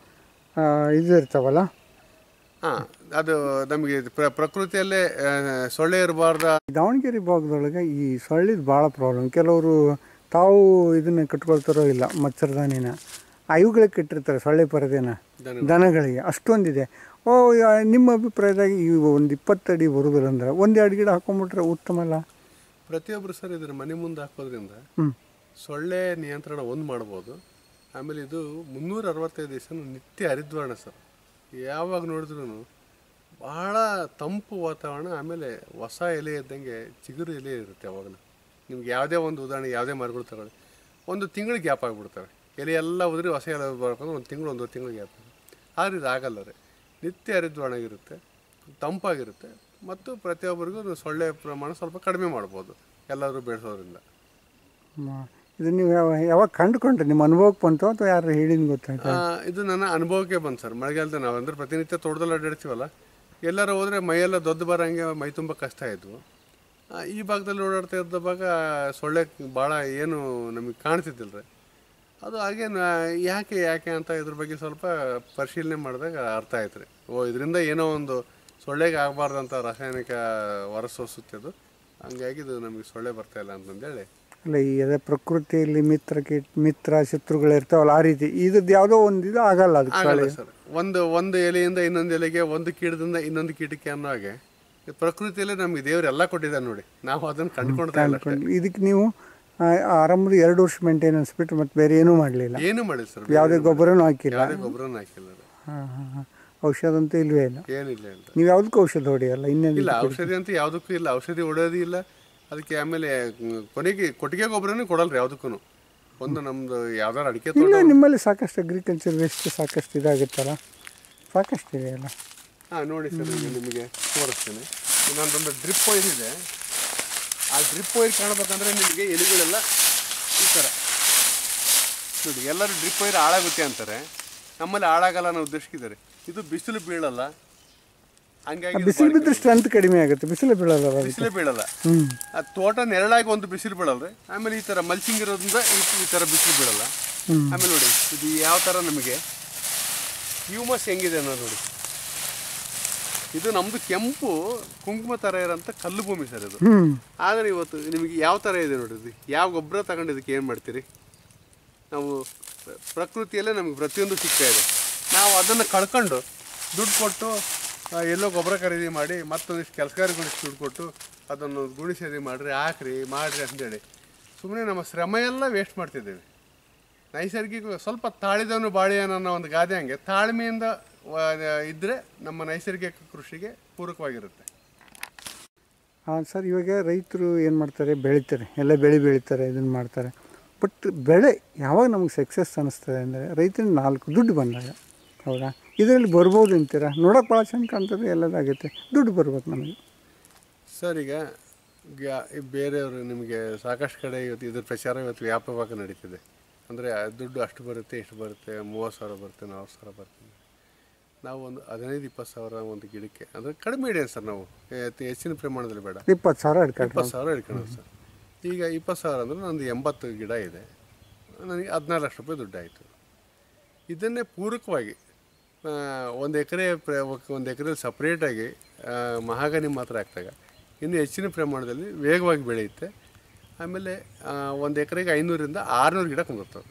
ಇದು ಇರ್ತಾವಲ್ಲ. ಹಾಂ, ಅದು ನಮಗೆ ಪ್ರ ಪ್ರಕೃತಿಯಲ್ಲೇ ಸೊಳ್ಳೆ ಇರಬಾರ್ದ. ದಾವಣಗೆರೆ ಭಾಗದೊಳಗೆ ಈ ಸೊಳ್ಳೆದು ಭಾಳ ಪ್ರಾಬ್ಲಮ್. ಕೆಲವರು ತಾವು ಇದನ್ನು ಕಟ್ಕೊಳ್ತಾರೋ ಇಲ್ಲ ಮಚ್ಚರದಾನಿನ, ಇವುಗಳಿಗೆ ಕಟ್ಟಿರ್ತಾರೆ ಸೊಳ್ಳೆ ಪರದೆನ ದನಗಳಿಗೆ, ಅಷ್ಟೊಂದಿದೆ. ಓ, ನಿಮ್ಮ ಅಭಿಪ್ರಾಯದಾಗ ಈ ಒಂದು ಇಪ್ಪತ್ತಡಿ ಬರೋದಿಲ್ಲ ಅಂದ್ರೆ ಒಂದೆರಡು ಗಿಡ ಹಾಕೊಂಡ್ಬಿಟ್ರೆ ಉತ್ತಮ ಅಲ್ಲ? ಪ್ರತಿಯೊಬ್ಬರು ಸರ್ ಇದ್ರ ಮನೆ ಮುಂದೆ ಹಾಕೋದ್ರಿಂದ ಸೊಳ್ಳೆ ನಿಯಂತ್ರಣ ಒಂದು ಮಾಡ್ಬೋದು. ಆಮೇಲೆ ಇದು ಮುನ್ನೂರ ಅರವತ್ತೈದು ದಿವಸ ನಿತ್ಯ ಹರಿದ್ವರ್ಣ ಸರ್. ಯಾವಾಗ ನೋಡಿದ್ರೂ ಭಾಳ ತಂಪು ವಾತಾವರಣ. ಆಮೇಲೆ ಹೊಸ ಎಲೆ ಇದ್ದಂಗೆ ಚಿಗುರು ಎಲೆ ಇರುತ್ತೆ ಯಾವಾಗಲೂ. ನಿಮ್ಗೆ ಯಾವುದೇ ಒಂದು ಉದಾಹರಣೆ, ಯಾವುದೇ ಮರಗಳು ತಗೊಳ್ಳಿ, ಒಂದು ತಿಂಗಳು ಗ್ಯಾಪ್ ಆಗಿಬಿಡ್ತವೆ. ಎಲೆ ಎಲ್ಲ ಉದುರಿ ಹೊಸ ಎಲೆ ಬರ್ಬೇಕಂದ್ರೆ ಒಂದು ತಿಂಗಳು ಒಂದೂವರೆ ತಿಂಗಳು ಗ್ಯಾಪ್. ಆದರೆ ಇದು ಆಗಲ್ಲ ರೀ. ನಿತ್ಯ ಹರಿದ್ವರ್ಣಗಿರುತ್ತೆ, ತಂಪಾಗಿರುತ್ತೆ. ಮತ್ತು ಪ್ರತಿಯೊಬ್ಬರಿಗೂ ಸೊಳ್ಳೆ ಪ್ರಮಾಣ ಸ್ವಲ್ಪ ಕಡಿಮೆ ಮಾಡ್ಬೋದು ಎಲ್ಲರೂ ಬೆಳೆಸೋದ್ರಿಂದ. ಇದು ನೀವು ಯಾವ ಯಾವಾಗ ಕಂಡುಕೊಂಡ್ರೆ ನಿಮ್ಮ ಅನುಭವಕ್ಕೆ ಬಂತು ಅಥವಾ ಯಾರು ಹೇಳಿದ ಗೊತ್ತಾಯ್ತು? ಇದು ನನ್ನ ಅನುಭವಕ್ಕೆ ಬಂತು ಸರ್. ಮಳೆಗಾಲದ ನಾವು ಅಂದರೆ ಪ್ರತಿನಿತ್ಯ ತೋಟದಲ್ಲಿ ಅಡ್ಡಾಡ್ತೀವಲ್ಲ, ಎಲ್ಲರೂ ಹೋದರೆ ಮೈಯೆಲ್ಲ ದೊಡ್ಡ ಬರೋಂಗೆ ಮೈ ತುಂಬ ಕಷ್ಟ ಇದ್ವು. ಈ ಭಾಗದಲ್ಲಿ ಓಡಾಡ್ತಾ ಇದ್ದವಾಗ ಸೊಳ್ಳೆ ಭಾಳ ಏನು ನಮಗೆ ಕಾಣ್ತಿದ್ದಿಲ್ಲ ರೀ. ಅದು ಹಾಗೆ ಯಾಕೆ ಯಾಕೆ ಅಂತ ಇದ್ರ ಬಗ್ಗೆ ಸ್ವಲ್ಪ ಪರಿಶೀಲನೆ ಮಾಡಿದಾಗ ಅರ್ಥ ಆಯ್ತು ರೀ. ಓ, ಇದರಿಂದ ಏನೋ ಒಂದು ಸೊಳ್ಳೆಗೆ ಆಗಬಾರ್ದಂಥ ರಾಸಾಯನಿಕ ಹೊರಸೂಸುತ್ತೆ ಅದು, ಹಂಗಾಗಿ ಇದು ನಮಗೆ ಸೊಳ್ಳೆ ಬರ್ತಾಯಿಲ್ಲ ಅಂತಂದೇಳಿ. ಅಲ್ಲ, ಈ ಅದೇ ಪ್ರಕೃತಿಯಲ್ಲಿ ಮಿತ್ರ ಕೀಟ ಮಿತ್ರ ಶತ್ರುಗಳು ಇರ್ತಾವಲ್ಲ, ಆ ರೀತಿ ಇದ್ರದ್ದು ಯಾವುದೋ ಒಂದು ಇದು ಆಗಲ್ಲ. ಅದು ಸರ್ ಒಂದು ಒಂದು ಎಲೆಯಿಂದ ಇನ್ನೊಂದು ಎಲೆಗೆ, ಒಂದು ಕೀಟದಿಂದ ಇನ್ನೊಂದು ಕೀಟಕ್ಕೆ ಅನ್ನೋ ಹಾಗೆ ಪ್ರಕೃತಿಯಲ್ಲೇ ನಮಗೆ ದೇವ್ರು ಎಲ್ಲ ಕೊಟ್ಟಿದ್ದಾರೆ ನೋಡಿ, ನಾವು ಅದನ್ನು ಕಂಡುಕೊಳ್ತಾ ಇಲ್ಲ. ಇದಕ್ಕೆ ನೀವು ಆರಂಭದ ಎರಡು ವರ್ಷ ಮೇಂಟೆನೆನ್ಸ್ ಬಿಟ್ಟು ಮತ್ತೆ ಬೇರೆ ಏನೂ ಮಾಡಲಿಲ್ಲ? ಏನೂ ಮಾಡಿಲ್ಲ ಸರ್. ಯಾವುದೇ ಗೊಬ್ಬರನೂ ಹಾಕಿಲ್ಲ? ಯಾವುದೇ ಗೊಬ್ಬರನೂ ಹಾಕಿಲ್ಲ. ಹಾಂ ಹಾಂ ಹಾಂ ಔಷಧ ಅಂತೂ ಇಲ್ವೇ ಇಲ್ಲ? ಏನಿಲ್ಲ ಇಲ್ಲ. ನೀವು ಯಾವುದಕ್ಕೂ ಔಷಧ ಹೊಡೆಯಲ್ಲ? ಇನ್ನೇನು ಇಲ್ಲ, ಔಷಧಿ ಅಂತೂ ಯಾವುದಕ್ಕೂ ಇಲ್ಲ. ಔಷಧಿ ಹೊಡೆಯೋದು ಇಲ್ಲ ಅದಕ್ಕೆ. ಆಮೇಲೆ ಕೊನೆಗೆ ಕೊಟ್ಟಿಗೆ ಗೊಬ್ಬರನೂ ಕೊಡಲ್ಲ ರೀ ಯಾವುದಕ್ಕೂ. ಒಂದು ನಮ್ಮದು ಯಾವ್ದಾರು ಅಡಿಕೆ ತೋಟ ನಿಮ್ಮಲ್ಲಿ ಸಾಕಷ್ಟು ಅಗ್ರಿಕಲ್ಚರ್ ವೇಸ್ಟ್ ಸಾಕಷ್ಟು ಇದಾಗುತ್ತಲ್ಲ, ಸಾಕಷ್ಟು ಇದೆಯಲ್ಲ. ಹಾಂ, ನೋಡಿ ಸರ್, ನಿಮಗೆ ತೋರಿಸ್ತೀನಿ. ಇನ್ನೊಂದೊಂದು ಡ್ರಿಪ್ ವೈರ್ ಇದೆ. ಆ ಡ್ರಿಪ್ ವೈರ್ ಕಾಣಬೇಕಂದ್ರೆ ನಿಮಗೆ ಎಲೆಗಳೆಲ್ಲ ಈ ಥರ ನೋಡಿ. ಎಲ್ಲರೂ ಡ್ರಿಪ್ ವೈರ್ ಹಾಳಾಗುತ್ತೆ ಅಂತಾರೆ, ನಮ್ಮಲ್ಲಿ ಹಾಳಾಗಲ್ಲ ಅನ್ನೋ ಉದ್ದೇಶಕ್ಕಿದ್ದಾರೆ. ಇದು ಬಿಸಿಲು ಬೀಳಲ್ಲ, ಹಂಗಾಗಿ ಬಿಸಿಲು ಬಿದ್ದರೆ ಸ್ಟ್ರೆಂತ್ ಕಡಿಮೆ ಆಗುತ್ತೆ. ಬಿಸಿಲು ಬೀಳಲ್ಲ, ಬಿಸಿಲೇ ಬೀಳಲ್ಲ. ಆ ತೋಟ ನೆರಳಾಗಿ ಒಂದು ಬಿಸಿಲು ಬೀಳಲ್ಲ. ಆಮೇಲೆ ಈ ಥರ ಮಲ್ಚಿಂಗ್ ಇರೋದ್ರಿಂದ ಈ ಥರ ಬಿಸಿಲು ಬೀಳಲ್ಲ. ಆಮೇಲೆ ನೋಡಿ ಇದು ಯಾವ ಥರ ನಮಗೆ ಹ್ಯೂಮಸ್ ಹೆಂಗಿದೆ ಅನ್ನೋದು ನೋಡಿ. ಇದು ನಮ್ಮದು ಕೆಂಪು ಕುಂಕುಮ ಥರ ಇರೋಂಥ ಕಲ್ಲು ಭೂಮಿ ಸರ್ ಇದು. ಆದರೆ ಇವತ್ತು ನಿಮಗೆ ಯಾವ ಥರ ಇದೆ ನೋಡಿದ್ರಿ, ಯಾವ ಗೊಬ್ಬರ ತಗೊಂಡಿದ್ದಕ್ಕೆ ಏನು ಮಾಡ್ತೀರಿ? ನಾವು ಪ್ರಕೃತಿಯಲ್ಲೇ ನಮಗೆ ಪ್ರತಿಯೊಂದು ಸಿಗ್ತಾ ಇದೆ. ನಾವು ಅದನ್ನು ಕಳ್ಕೊಂಡು ದುಡ್ಡು ಕೊಟ್ಟು ಎಲ್ಲೋ ಗೊಬ್ಬರ ಖರೀದಿ ಮಾಡಿ ಮತ್ತೊಂದಿಷ್ಟು ಕೆಲಸಗಾರಗಳಿಷ್ಟು ದುಡ್ಡು ಕೊಟ್ಟು ಅದನ್ನು ಗುಣಿಸೇದಿ ಮಾಡಿರಿ, ಹಾಕ್ರಿ, ಮಾಡಿರಿ ಅಂತೇಳಿ ಸುಮ್ಮನೆ ನಮ್ಮ ಶ್ರಮ ಎಲ್ಲ ವೇಸ್ಟ್ ಮಾಡ್ತಿದ್ದೇವೆ. ನೈಸರ್ಗಿಕ ಸ್ವಲ್ಪ ತಾಳಿದವನು ಬಾಳಿಯನ ಅನ್ನೋ ಒಂದು ಗಾದೆ ಹಂಗೆ ತಾಳ್ಮೆಯಿಂದ ಇದ್ದರೆ ನಮ್ಮ ನೈಸರ್ಗಿಕ ಕೃಷಿಗೆ ಪೂರಕವಾಗಿರುತ್ತೆ. ಹಾಂ ಸರ್, ಇವಾಗ ರೈತರು ಏನು ಮಾಡ್ತಾರೆ, ಬೆಳೀತಾರೆ, ಎಲ್ಲ ಬೆಳೆ ಬೆಳೀತಾರೆ, ಇದನ್ನು ಮಾಡ್ತಾರೆ. ಬಟ್ ಬೆಳೆ ಯಾವಾಗ ನಮಗೆ ಸಕ್ಸಸ್ ಅನ್ನಿಸ್ತದೆ ಅಂದರೆ ರೈತನ ನಾಲ್ಕು ದುಡ್ಡು ಬಂದಾಗ. ಹೌದಾ? ಇದರಲ್ಲಿ ಬರ್ಬೋದು ಅಂತೀರಾ? ನೋಡೋಕೆ ಭಾಳ ಚೆಂದ ಕಾಣ್ತದೆ, ಎಲ್ಲದಾಗುತ್ತೆ, ದುಡ್ಡು ಬರ್ಬೇಕು ನಮಗೆ. ಸರ್ ಈಗ ಬೇರೆಯವರು ನಿಮಗೆ ಸಾಕಷ್ಟು ಕಡೆ ಇವತ್ತು ಇದ್ರ ಪ್ರಚಾರ ಇವತ್ತು ವ್ಯಾಪಕವಾಗಿ ನಡೀತಿದೆ. ಅಂದರೆ ದುಡ್ಡು ಅಷ್ಟು ಬರುತ್ತೆ, ಇಷ್ಟು ಬರುತ್ತೆ, ಮೂವತ್ತು ಸಾವಿರ ಬರುತ್ತೆ, ನಲ್ವತ್ತು ಸಾವಿರ ಬರುತ್ತೆ. ನಾವು ಒಂದು ಹದಿನೈದು ಇಪ್ಪತ್ತು ಸಾವಿರ ಒಂದು ಗಿಡಕ್ಕೆ, ಅಂದರೆ ಕಡಿಮೆ ಇಡೀನಿ ಸರ್. ನಾವು ಹೆಚ್ಚಿನ ಪ್ರಮಾಣದಲ್ಲಿ ಬೇಡ, ಇಪ್ಪತ್ತು ಸಾವಿರ ಹಿಡ್ಕೊಂಡು ಇಪ್ಪತ್ತು ಸಾವಿರ ಹಿಡ್ಕೊಳ್ಳೋದು ಸರ್. ಈಗ ಇಪ್ಪತ್ತು ಸಾವಿರ ಅಂದರೆ ನಂದು ಎಂಬತ್ತು ಗಿಡ ಇದೆ, ನನಗೆ ಹದಿನಾರು ಲಕ್ಷ ರೂಪಾಯಿ ದುಡ್ಡು ಆಯಿತು. ಇದನ್ನೇ ಪೂರಕವಾಗಿ ಒಂದು ಎಕರೆ ಒಂದು ಎಕರೆಯಲ್ಲಿ ಸಪ್ರೇಟಾಗಿ ಮಹಾಗನಿ ಮಾತ್ರ ಹಾಕಿದಾಗ ಇನ್ನು ಹೆಚ್ಚಿನ ಪ್ರಮಾಣದಲ್ಲಿ ವೇಗವಾಗಿ ಬೆಳೆಯುತ್ತೆ. ಆಮೇಲೆ ಒಂದು ಎಕರೆಗೆ ಐನೂರಿಂದ ಆರುನೂರು ಗಿಡ ಕುಂದಿರ್ತವೆ.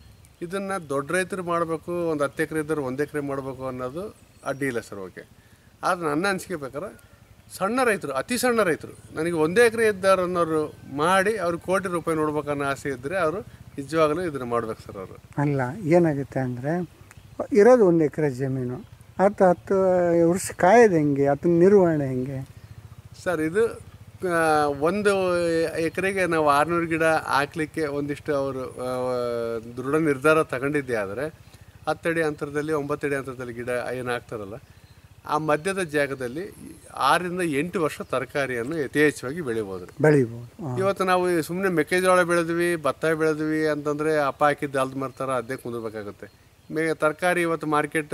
ಇದನ್ನು ದೊಡ್ಡ ರೈತರು ಮಾಡಬೇಕು, ಒಂದು ಹತ್ತು ಎಕರೆ ಇದ್ದರೆ ಒಂದು ಎಕರೆ ಮಾಡಬೇಕು ಅನ್ನೋದು ಅಡ್ಡಿ ಇಲ್ಲ ಸರ್. ಓಕೆ, ಆದರೆ ನನ್ನ ಅನಿಸಿಕೆ ಪ್ರಕಾರ ಸಣ್ಣ ರೈತರು, ಅತಿ ಸಣ್ಣ ರೈತರು, ನನಗೆ ಒಂದೇ ಎಕರೆ ಇದ್ದಾರೆ ಅನ್ನೋರು ಮಾಡಿ ಅವ್ರು ಕೋಟಿ ರೂಪಾಯಿ ನೋಡ್ಬೇಕನ್ನೋ ಆಸೆ ಇದ್ದರೆ ಅವರು ನಿಜವಾಗಲೂ ಇದನ್ನು ಮಾಡ್ಬೇಕು ಸರ್. ಅವರು ಅಲ್ಲ, ಏನಾಗುತ್ತೆ ಅಂದರೆ ಇರೋದು ಒಂದು ಎಕರೆ ಜಮೀನು, ಹತ್ತು ಹತ್ತು ವರ್ಷ ಕಾಯೋದು ಹೆಂಗೆ, ಅದನ್ನ ನಿರ್ವಹಣೆ ಹೆಂಗೆ ಸರ್? ಇದು ಒಂದು ಎಕರೆಗೆ ನಾವು ಆರುನೂರು ಗಿಡ ಹಾಕ್ಲಿಕ್ಕೆ ಒಂದಿಷ್ಟು ಅವರು ದೃಢ ನಿರ್ಧಾರ ತಗೊಂಡಿದ್ದೆ. ಆದರೆ ಹತ್ತಡಿ ಅಂತರದಲ್ಲಿ ಒಂಬತ್ತಡಿ ಅಂತರದಲ್ಲಿ ಗಿಡ ಏನು ಹಾಕ್ತಾರಲ್ಲ, ಆ ಮಧ್ಯದ ಜಾಗದಲ್ಲಿ ಆರರಿಂದ ಎಂಟು ವರ್ಷ ತರಕಾರಿಯನ್ನು ಯಥೇಚ್ಛವಾಗಿ ಬೆಳಿಬೋದು ಬೆಳಿಬೋದು ಇವತ್ತು ನಾವು ಸುಮ್ಮನೆ ಮೆಕ್ಕೆಜೋಳ ಬೆಳೆದ್ವಿ, ಭತ್ತ ಬೆಳೆದ್ವಿ ಅಂತಂದರೆ ಅಪ್ಪ ಹಾಕಿದ್ದು ಅಲ್ದು ಮರ್ತಾರ, ಅದೇ ಕುಂದಿರ್ಬೇಕಾಗುತ್ತೆ. ಮೇ ತರಕಾರಿ ಇವತ್ತು ಮಾರ್ಕೆಟ್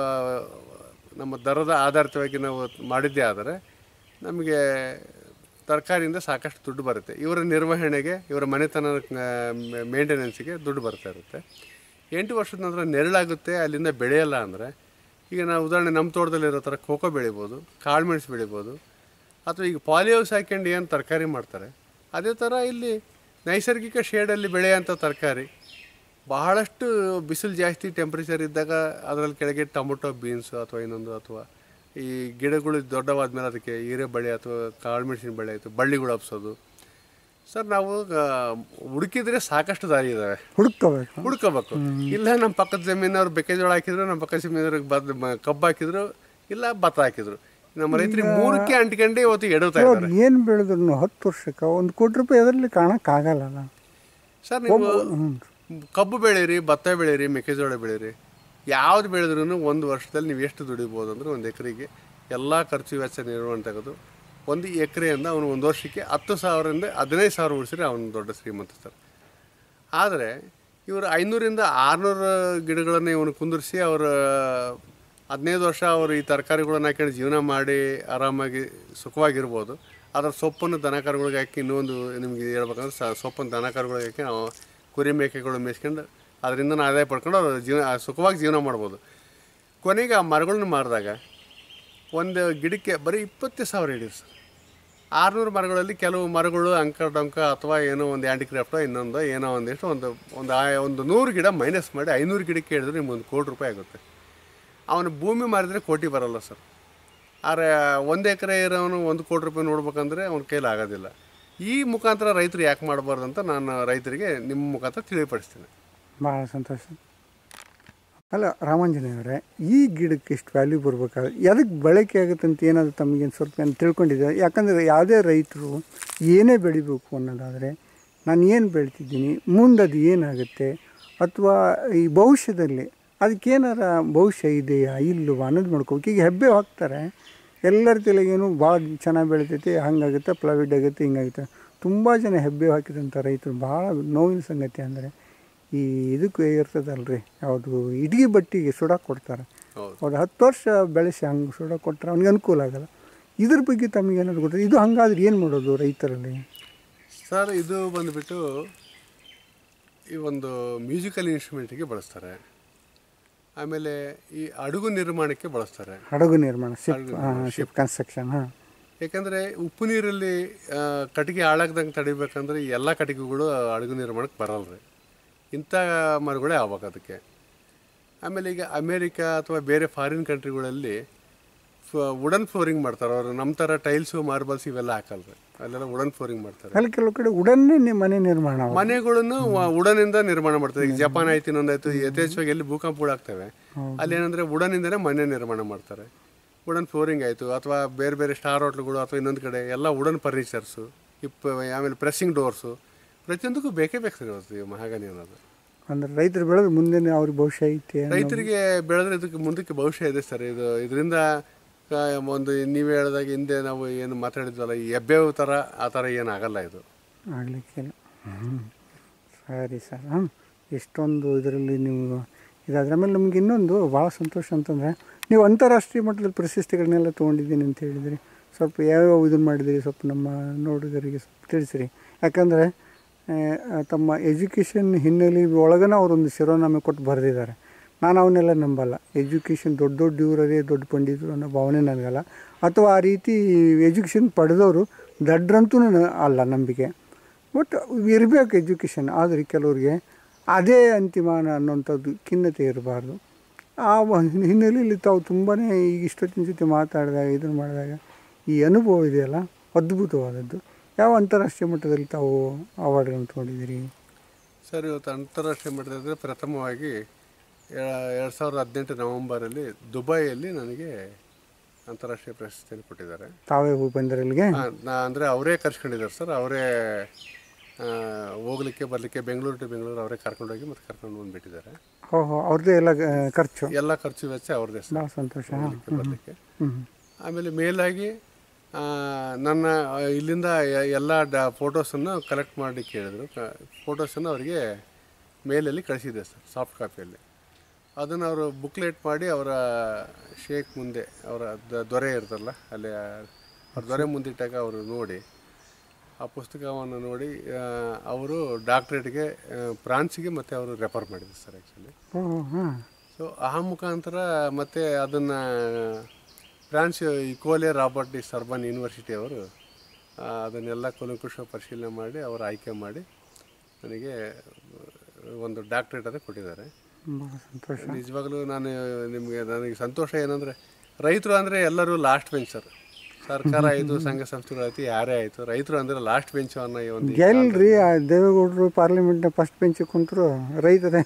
ನಮ್ಮ ದರದ ಆಧಾರಿತವಾಗಿ ನಾವು ಮಾಡಿದ್ದೇ ಆದರೆ ನಮಗೆ ತರಕಾರಿಯಿಂದ ಸಾಕಷ್ಟು ದುಡ್ಡು ಬರುತ್ತೆ. ಇವರ ನಿರ್ವಹಣೆಗೆ, ಇವರ ಮನೆತನ ಮೇಂಟೆನೆನ್ಸಿಗೆ ದುಡ್ಡು ಬರ್ತಾ ಇರುತ್ತೆ. ಎಂಟು ವರ್ಷದ ನಂತರ ನೆರಳಾಗುತ್ತೆ, ಅಲ್ಲಿಂದ ಬೆಳೆಯಲ್ಲ ಅಂದರೆ ಈಗ ನಾವು ಉದಾಹರಣೆ ನಮ್ಮ ತೋಟದಲ್ಲಿರೋ ಥರ ಕೋಕೋ ಬೆಳಿಬೋದು, ಕಾಳುಮೆಣಸು ಬೆಳಿಬೋದು, ಅಥವಾ ಈಗ ಪಾಲಿಹೌಸ್ ಹಾಕ್ಯಂಡು ಏನು ತರಕಾರಿ ಮಾಡ್ತಾರೆ ಅದೇ ಥರ ಇಲ್ಲಿ ನೈಸರ್ಗಿಕ ಶೇಡಲ್ಲಿ ಬೆಳೆಯೋಂಥ ತರಕಾರಿ. ಬಹಳಷ್ಟು ಬಿಸಿಲು ಜಾಸ್ತಿ ಟೆಂಪ್ರೇಚರ್ ಇದ್ದಾಗ ಅದರಲ್ಲಿ ಕೆಳಗೆ ಟೊಮೊಟೊ, ಬೀನ್ಸು ಅಥವಾ ಇನ್ನೊಂದು, ಅಥವಾ ಈ ಗಿಡಗಳು ದೊಡ್ಡವಾದ್ಮೇಲೆ ಅದಕ್ಕೆ ಹೀರೆ ಬಳ್ಳಿ ಅಥವಾ ಕಾಳುಮೆಣಸಿನ ಬೆಳೆ ಆಯಿತು ಬಳ್ಳಿಗಳು ಹಬ್ಸೋದು. ಸರ್ ನಾವು ಹುಡುಕಿದ್ರೆ ಸಾಕಷ್ಟು ದಾರಿ ಇದ್ದಾವೆ, ಹುಡುಕೋಬೇಕು ಹುಡ್ಕೋಬೇಕು ಇಲ್ಲ ನಮ್ಮ ಪಕ್ಕದ ಜಮೀನವ್ರು ಮೆಕ್ಕೆಜೋಳ ಹಾಕಿದ್ರು, ನಮ್ಮ ಪಕ್ಕದ ಜಮೀನವ್ರಿಗೆ ಬದ್ ಕಬ್ಬು ಹಾಕಿದ್ರು, ಇಲ್ಲ ಭತ್ತ ಹಾಕಿದ್ರು. ನಮ್ಮ ರೈತರಿಗೆ ಮೂರಕ್ಕೆ ಅಂಟ್ಕೊಂಡು ಇವತ್ತು ಎಡುತ್ತಾ ಇದ್ದಾರೆ. ಏನು ಬೆಳೆದ್ರು ಹತ್ತು ವರ್ಷಕ್ಕೆ ಒಂದು ಕೋಟಿ ರೂಪಾಯಿ ಅದರಲ್ಲಿ ಕಾಣಕ್ಕಾಗಲ್ಲ ಸರ್. ನೀವು ಕಬ್ಬು ಬೆಳೀರಿ, ಭತ್ತ ಬೆಳೀರಿ, ಮೆಕ್ಕೆಜೋಳ ಬೆಳೀರಿ, ಯಾವ್ದು ಬೆಳೆದ್ರೂ ಒಂದು ವರ್ಷದಲ್ಲಿ ನೀವು ಎಷ್ಟು ದುಡಿಬೋದು ಅಂದರೆ ಒಂದು ಎಕರೆಗೆ ಎಲ್ಲ ಖರ್ಚು ವೆಚ್ಚ ನಿರ್ವಹಣೆ ತೆಗೆದು ಒಂದು ಎಕರೆಯಿಂದ ಅವನು ಒಂದು ವರ್ಷಕ್ಕೆ ಹತ್ತು ಸಾವಿರದಿಂದ ಹದಿನೈದು ಸಾವಿರ ಉಳಿಸಿದ್ರೆ ಅವನು ದೊಡ್ಡ ಶ್ರೀಮಂತ ಸರ್. ಆದರೆ ಇವರು ಐನೂರಿಂದ ಆರುನೂರು ಗಿಡಗಳನ್ನು ಇವನು ಕುಂದಿರಿಸಿ ಅವರು ಹದಿನೈದು ವರ್ಷ ಅವರು ಈ ತರಕಾರಿಗಳನ್ನ ಹಾಕೊಂಡು ಜೀವನ ಮಾಡಿ ಆರಾಮಾಗಿ ಸುಖವಾಗಿರ್ಬೋದು. ಅದರ ಸೊಪ್ಪನ್ನು ದನಕರುಗಳಿಗೆ ಹಾಕಿ ಇನ್ನೊಂದು ನಿಮಗೆ ಹೇಳ್ಬೇಕಂದ್ರೆ ಸ ಸೊಪ್ಪನ್ನು ದನಕರುಗಳಿಗೆ ಹಾಕಿ ನಾವು ಕುರಿ ಮೇಕೆಗಳು ಮೇಯಿಸ್ಕೊಂಡು ಅದರಿಂದ ಆದಾಯ ಪಡ್ಕೊಂಡು ಅವರು ಜೀವನ ಸುಖವಾಗಿ ಜೀವನ ಮಾಡ್ಬೋದು. ಕೊನೆಗೆ ಆ ಮರಗಳನ್ನ ಮಾರಿದಾಗ ಒಂದು ಗಿಡಕ್ಕೆ ಬರೀ ಇಪ್ಪತ್ತು ಸಾವಿರ ಹಿಡಿಯುತ್ತೆ ಸರ್. ಆರುನೂರು ಮರಗಳಲ್ಲಿ ಕೆಲವು ಮರಗಳು ಅಂಕ ಡೊಂಕ ಅಥವಾ ಏನೋ ಒಂದು ಹ್ಯಾಂಡಿಕ್ರಾಫ್ಟೋ ಇನ್ನೊಂದು ಏನೋ ಒಂದಿಷ್ಟು ಒಂದು ಒಂದು ಒಂದು ನೂರು ಗಿಡ ಮೈನಸ್ ಮಾಡಿ ಐನೂರು ಗಿಡಕ್ಕೆ ಹಿಡಿದ್ರೆ ನಿಮ್ಗೆ ಒಂದು ಕೋಟಿ ರೂಪಾಯಿ ಆಗುತ್ತೆ. ಅವನು ಭೂಮಿ ಮಾರಿದರೆ ಕೋಟಿ ಬರೋಲ್ಲ ಸರ್. ಆದರೆ ಒಂದು ಎಕರೆ ಇರೋನು ಒಂದು ಕೋಟಿ ರೂಪಾಯಿ ನೋಡ್ಬೇಕಂದ್ರೆ ಅವ್ನ ಕೈಲಿ ಆಗೋದಿಲ್ಲ. ಈ ಮುಖಾಂತರ ರೈತರು ಯಾಕೆ ಮಾಡಬಾರ್ದು ಅಂತ ನಾನು ರೈತರಿಗೆ ನಿಮ್ಮ ಮುಖಾಂತರ ತಿಳಿಪಡಿಸ್ತೀನಿ. ಭಾಳ ಸಂತೋಷ. ಅಲ್ಲ ರಾಮಾಂಜನೇಯವರೇ, ಈ ಗಿಡಕ್ಕೆ ಇಷ್ಟು ವ್ಯಾಲ್ಯೂ ಬರ್ಬೇಕಾದ್ರೆ ಅದಕ್ಕೆ ಬಳಕೆ ಆಗುತ್ತೆ ಅಂತ ಏನಾದರೂ ತಮಗೇನು ಸ್ವಲ್ಪ ನಾನು ತಿಳ್ಕೊಂಡಿದ್ದೆ. ಯಾಕಂದರೆ ಯಾವುದೇ ರೈತರು ಏನೇ ಬೆಳಿಬೇಕು ಅನ್ನೋದಾದರೆ ನಾನು ಏನು ಬೆಳಿತಿದ್ದೀನಿ ಮುಂದೆ ಅದು ಏನಾಗುತ್ತೆ ಅಥವಾ ಈ ಭವಿಷ್ಯದಲ್ಲಿ ಅದಕ್ಕೇನಾರ ಭವಿಷ್ಯ ಇದೆಯಾ ಇಲ್ಲವಾ ಅನ್ನೋದು ಮಾಡ್ಕೋಬೇಕು. ಈಗ ಹೆಬ್ಬೆ ಹಾಕ್ತಾರೆ, ಎಲ್ಲರ ತಲೆಗೇನು ಭಾಳ ಚೆನ್ನಾಗಿ ಬೆಳಿತೈತಿ, ಹಂಗಾಗುತ್ತೆ, ಪ್ಲವಿಡ್ ಆಗುತ್ತೆ, ಹಿಂಗಾಗುತ್ತೆ. ತುಂಬ ಜನ ಹೆಬ್ಬೆ ಹಾಕಿದಂಥ ರೈತರು ಭಾಳ ನೋವಿನ ಸಂಗತಿ ಅಂದರೆ ಈ ಇದಕ್ಕೆ ಇರ್ತದಲ್ರಿ, ಯಾವುದು ಇಡೀ ಬಟ್ಟಿಗೆ ಸುಡಕ್ಕೆ ಕೊಡ್ತಾರೆ. ಅವ್ರು ಹತ್ತು ವರ್ಷ ಬೆಳೆಸಿ ಹಂಗೆ ಸುಡಕ್ಕೆ ಕೊಟ್ಟರೆ ಅವ್ನಿಗೆ ಅನುಕೂಲ ಆಗಲ್ಲ. ಇದ್ರ ಬಗ್ಗೆ ತಮಗೇನಾದ್ರು ಗೊತ್ತಿದೆ? ಇದು ಹಂಗಾದ್ರೆ ಏನು ಮಾಡೋದು ರೈತರಲ್ಲಿ? ಸರ್, ಇದು ಬಂದುಬಿಟ್ಟು ಈ ಒಂದು ಮ್ಯೂಸಿಕಲ್ ಇನ್ಸ್ಟ್ರೂಮೆಂಟಿಗೆ ಬಳಸ್ತಾರೆ. ಆಮೇಲೆ ಈ ಹಡಗು ನಿರ್ಮಾಣಕ್ಕೆ ಬಳಸ್ತಾರೆ. ಹಡಗು ನಿರ್ಮಾಣ, ಶಿಪ್ ಕನ್ಸ್ಟ್ರಕ್ಷನ್. ಹಾಂ, ಯಾಕಂದರೆ ಉಪ್ಪು ನೀರಲ್ಲಿ ಕಟ್ಟಿಗೆ ಹಾಳಾಗ್ದಂಗೆ ತಡಿಬೇಕಂದ್ರೆ ಎಲ್ಲ ಕಟ್ಟಿಗೆಗಳು ಹಡಗು ನಿರ್ಮಾಣಕ್ಕೆ ಬರಲ್ಲ ರೀ. ಇಂಥ ಮರಗಳೇ ಆಗ್ಬೇಕು ಅದಕ್ಕೆ. ಆಮೇಲೆ ಈಗ ಅಮೇರಿಕಾ ಅಥವಾ ಬೇರೆ ಫಾರಿನ್ ಕಂಟ್ರಿಗಳಲ್ಲಿ ವುಡನ್ ಫ್ಲೋರಿಂಗ್ ಮಾಡ್ತಾರೆ. ಅವರು ನಮ್ಮ ಥರ ಟೈಲ್ಸು, ಮಾರ್ಬಲ್ಸ್ ಇವೆಲ್ಲ ಹಾಕಲ್ರಿ, ಅಲ್ಲೆಲ್ಲ ವುಡನ್ ಫ್ಲೋರಿಂಗ್ ಮಾಡ್ತಾರೆ. ಅಲ್ಲಿ ಕೆಲವು ಕಡೆ ವುಡನ್ನೇ ಮನೆ ನಿರ್ಮಾಣ, ಮನೆಗಳನ್ನು ವುಡನಿಂದ ನಿರ್ಮಾಣ ಮಾಡ್ತಾರೆ. ಈಗ ಜಪಾನ್ ಆಯ್ತು, ಇನ್ನೊಂದಾಯ್ತು, ಯಥೇಚ್ಛವಾಗಿ ಎಲ್ಲಿ ಭೂಕಂಪಗಳು ಆಗ್ತವೆ ಅಲ್ಲಿ ಏನಂದರೆ ವುಡನಿಂದನೇ ಮನೆ ನಿರ್ಮಾಣ ಮಾಡ್ತಾರೆ. ವುಡನ್ ಫ್ಲೋರಿಂಗ್ ಆಯಿತು, ಅಥವಾ ಬೇರೆ ಬೇರೆ ಸ್ಟಾರ್ ಹೋಟ್ಲುಗಳು ಅಥವಾ ಇನ್ನೊಂದು ಕಡೆ ಎಲ್ಲ ವುಡನ್ ಫರ್ನಿಚರ್ಸು, ಇಪ್ಪ ಆಮೇಲೆ ಪ್ರೆಸ್ಸಿಂಗ್ ಡೋರ್ಸು, ಪ್ರತಿಯೊಂದಕ್ಕೂ ಬೇಕೇ ಬೇಕು ಸರ್ ಇವತ್ತು ಮಹಾಗನಿ ಅನ್ನೋದು. ಅಂದರೆ ರೈತರು ಬೆಳೆದ್ರೆ ಮುಂದೆ ಅವ್ರಿಗೆ ಭವಿಷ್ಯ ಐತೆ. ರೈತರಿಗೆ ಬೆಳೆದ್ರೆ ಇದಕ್ಕೆ ಮುಂದಕ್ಕೆ ಭವಿಷ್ಯ ಇದೆ ಸರ್. ಇದು ಇದರಿಂದ ಒಂದು ನೀವು ಹೇಳಿದಾಗ ಹಿಂದೆ ನಾವು ಏನು ಮಾತಾಡಿದ್ವಲ್ಲ, ಈ ಹೆಬ್ಬೇವು ಥರ ಆ ಥರ ಏನಾಗಲ್ಲ, ಇದು ಆಗಲಿಕ್ಕಿಲ್ಲ. ಹ್ಞೂ, ಸರಿ ಸರ್. ಹಾಂ, ಎಷ್ಟೊಂದು ಇದರಲ್ಲಿ ನೀವು ಇದಾದ್ರೆ. ಆಮೇಲೆ ನಮ್ಗೆ ಇನ್ನೊಂದು ಭಾಳ ಸಂತೋಷ ಅಂತಂದರೆ ನೀವು ಅಂತಾರಾಷ್ಟ್ರೀಯ ಮಟ್ಟದಲ್ಲಿ ಪ್ರಶಸ್ತಿಗಳನ್ನೆಲ್ಲ ತೊಗೊಂಡಿದ್ದೀನಿ ಅಂತ ಹೇಳಿದ್ರಿ. ಸ್ವಲ್ಪ ಯಾವ್ಯಾವ ಇದನ್ನು ಮಾಡಿದಿರಿ ಸ್ವಲ್ಪ ನಮ್ಮ ನೋಡುಗರಿಗೆ ಸ್ವಲ್ಪ ತಿಳಿಸಿರಿ. ಯಾಕಂದರೆ ತಮ್ಮ ಎಜುಕೇಷನ್ ಹಿನ್ನೆಲೆ ಒಳಗನ ಅವರೊಂದು ಶಿರೋನಾಮೆ ಕೊಟ್ಟು ಬರೆದಿದ್ದಾರೆ. ನಾನು ಅವನ್ನೆಲ್ಲ ನಂಬಲ್ಲ. ಎಜುಕೇಷನ್ ದೊಡ್ಡ ದೊಡ್ಡ ಇವರದೇ ದೊಡ್ಡ ಪಂಡಿತರು ಅನ್ನೋ ಭಾವನೆ ನನಗಲ್ಲ, ಅಥವಾ ಆ ರೀತಿ ಎಜುಕೇಷನ್ ಪಡೆದವರು ದಡ್ರಂತೂ ಅಲ್ಲ ನಂಬಿಕೆ. ಬಟ್ ಇರಬೇಕು ಎಜುಕೇಷನ್. ಆದರೆ ಕೆಲವ್ರಿಗೆ ಅದೇ ಅಂತಿಮಾನ ಅನ್ನೋಂಥದ್ದು ಖಿನ್ನತೆ ಇರಬಾರ್ದು. ಆ ಹಿನ್ನೆಲೆಯಲ್ಲಿ ತಾವು ತುಂಬಾ ಈಗ ಇಷ್ಟೊತ್ತಿನ ಜೊತೆ ಮಾತಾಡಿದಾಗ ಇದನ್ನು ಮಾಡಿದಾಗ ಈ ಅನುಭವ ಇದೆಯಲ್ಲ ಅದ್ಭುತವಾದದ್ದು. ಯಾವ ಅಂತಾರಾಷ್ಟ್ರೀಯ ಮಟ್ಟದಲ್ಲಿ ತಾವು ಅವಾರ್ಡ್ಗಳನ್ನು ತೊಗೊಂಡಿದ್ದೀರಿ ಸರ್? ಇವತ್ತು ಅಂತಾರಾಷ್ಟ್ರೀಯ ಮಟ್ಟದಲ್ಲಿ ಪ್ರಥಮವಾಗಿ ಎರಡು ಸಾವಿರದ ಹದಿನೆಂಟು ನವೆಂಬರಲ್ಲಿ ದುಬೈಯಲ್ಲಿ ನನಗೆ ಅಂತಾರಾಷ್ಟ್ರೀಯ ಪ್ರಶಸ್ತಿಯನ್ನು ಕೊಟ್ಟಿದ್ದಾರೆ. ತಾವೇ ಬಂದರಲ್ಲಿಗೆ ನಾ ಅಂದರೆ ಅವರೇ ಕರ್ಸ್ಕೊಂಡಿದ್ದಾರೆ ಸರ್. ಅವರೇ ಹೋಗ್ಲಿಕ್ಕೆ ಬರಲಿಕ್ಕೆ ಬೆಂಗಳೂರು ಟು ಬೆಂಗಳೂರು ಅವರೇ ಕರ್ಕೊಂಡೋಗಿ ಮತ್ತೆ ಕರ್ಕೊಂಡು ಬಂದುಬಿಟ್ಟಿದ್ದಾರೆ. ಓಹೋ, ಅವ್ರದ್ದೇ ಎಲ್ಲ ಖರ್ಚು ಎಲ್ಲ ಖರ್ಚು ವೆಚ್ಚ ಅವ್ರದ್ದೇ ಸರ್. ಸಂತೋಷ. ಹೋಗ್ಲಿಕ್ಕೆ ಬರಲಿಕ್ಕೆ ಆಮೇಲೆ ಮೇಲಾಗಿ ನನ್ನ ಇಲ್ಲಿಂದ ಎಲ್ಲ ಡ ಫೋಟೋಸನ್ನು ಕಲೆಕ್ಟ್ ಮಾಡಲಿಕ್ಕೆ ಹೇಳಿದರು. ಫೋಟೋಸನ್ನು ಅವರಿಗೆ ಮೇಲಲ್ಲಿ ಕಳಿಸಿದೆ ಸರ್, ಸಾಫ್ಟ್ ಕಾಪಿಯಲ್ಲಿ. ಅದನ್ನು ಅವರು ಬುಕ್ಲೆಟ್ ಮಾಡಿ ಅವರ ಶೇಕ್ ಮುಂದೆ ಅವರ ದೊರೆ ಇರ್ತಲ್ಲ ಅಲ್ಲಿ ಅವ್ರ ದೊರೆ ಮುಂದಿಟ್ಟಾಗ ಅವರು ನೋಡಿ ಆ ಪುಸ್ತಕವನ್ನು ನೋಡಿ ಅವರು ಡಾಕ್ಟ್ರೇಟ್ಗೆ ಫ್ರಾನ್ಸಿಗೆ ಮತ್ತು ಅವರು ರೆಫರ್ ಮಾಡಿದ್ರು ಸರ್ ಆ್ಯಕ್ಚುಲಿ. ಸೊ ಆ ಮುಖಾಂತರ ಮತ್ತು ಅದನ್ನು France Ecole Robert de Sorbonne University ಅವರು ಅದನ್ನೆಲ್ಲ ಕುಲಂಕುಷ ಪರಿಶೀಲನೆ ಮಾಡಿ ಅವರು ಆಯ್ಕೆ ಮಾಡಿ ನನಗೆ ಒಂದು ಡಾಕ್ಟ್ರೇಟನ್ನು ಕೊಟ್ಟಿದ್ದಾರೆ. ನಿಜವಾಗ್ಲೂ ನಾನು ನಿಮಗೆ ನನಗೆ ಸಂತೋಷ ಏನಂದರೆ ರೈತರು ಅಂದರೆ ಎಲ್ಲರೂ ಲಾಸ್ಟ್ ಬೆಂಚ್ ಸರ್. ಸರ್ಕಾರ ಆಯಿತು, ಸಂಘ ಸಂಸ್ಥೆಗಳಾಯ್ತು, ಯಾರೇ ಆಯಿತು, ರೈತರು ಅಂದರೆ ಲಾಸ್ಟ್ ಬೆಂಚ್ ಅನ್ನೋ ಒಂದು ಗೆಲ್ರಿ. ದೇವೇಗೌಡರು ಪಾರ್ಲಿಮೆಂಟ್ನ ಫಸ್ಟ್ ಬೆಂಚ್ ಕುಂತರು ರೈತರೇ.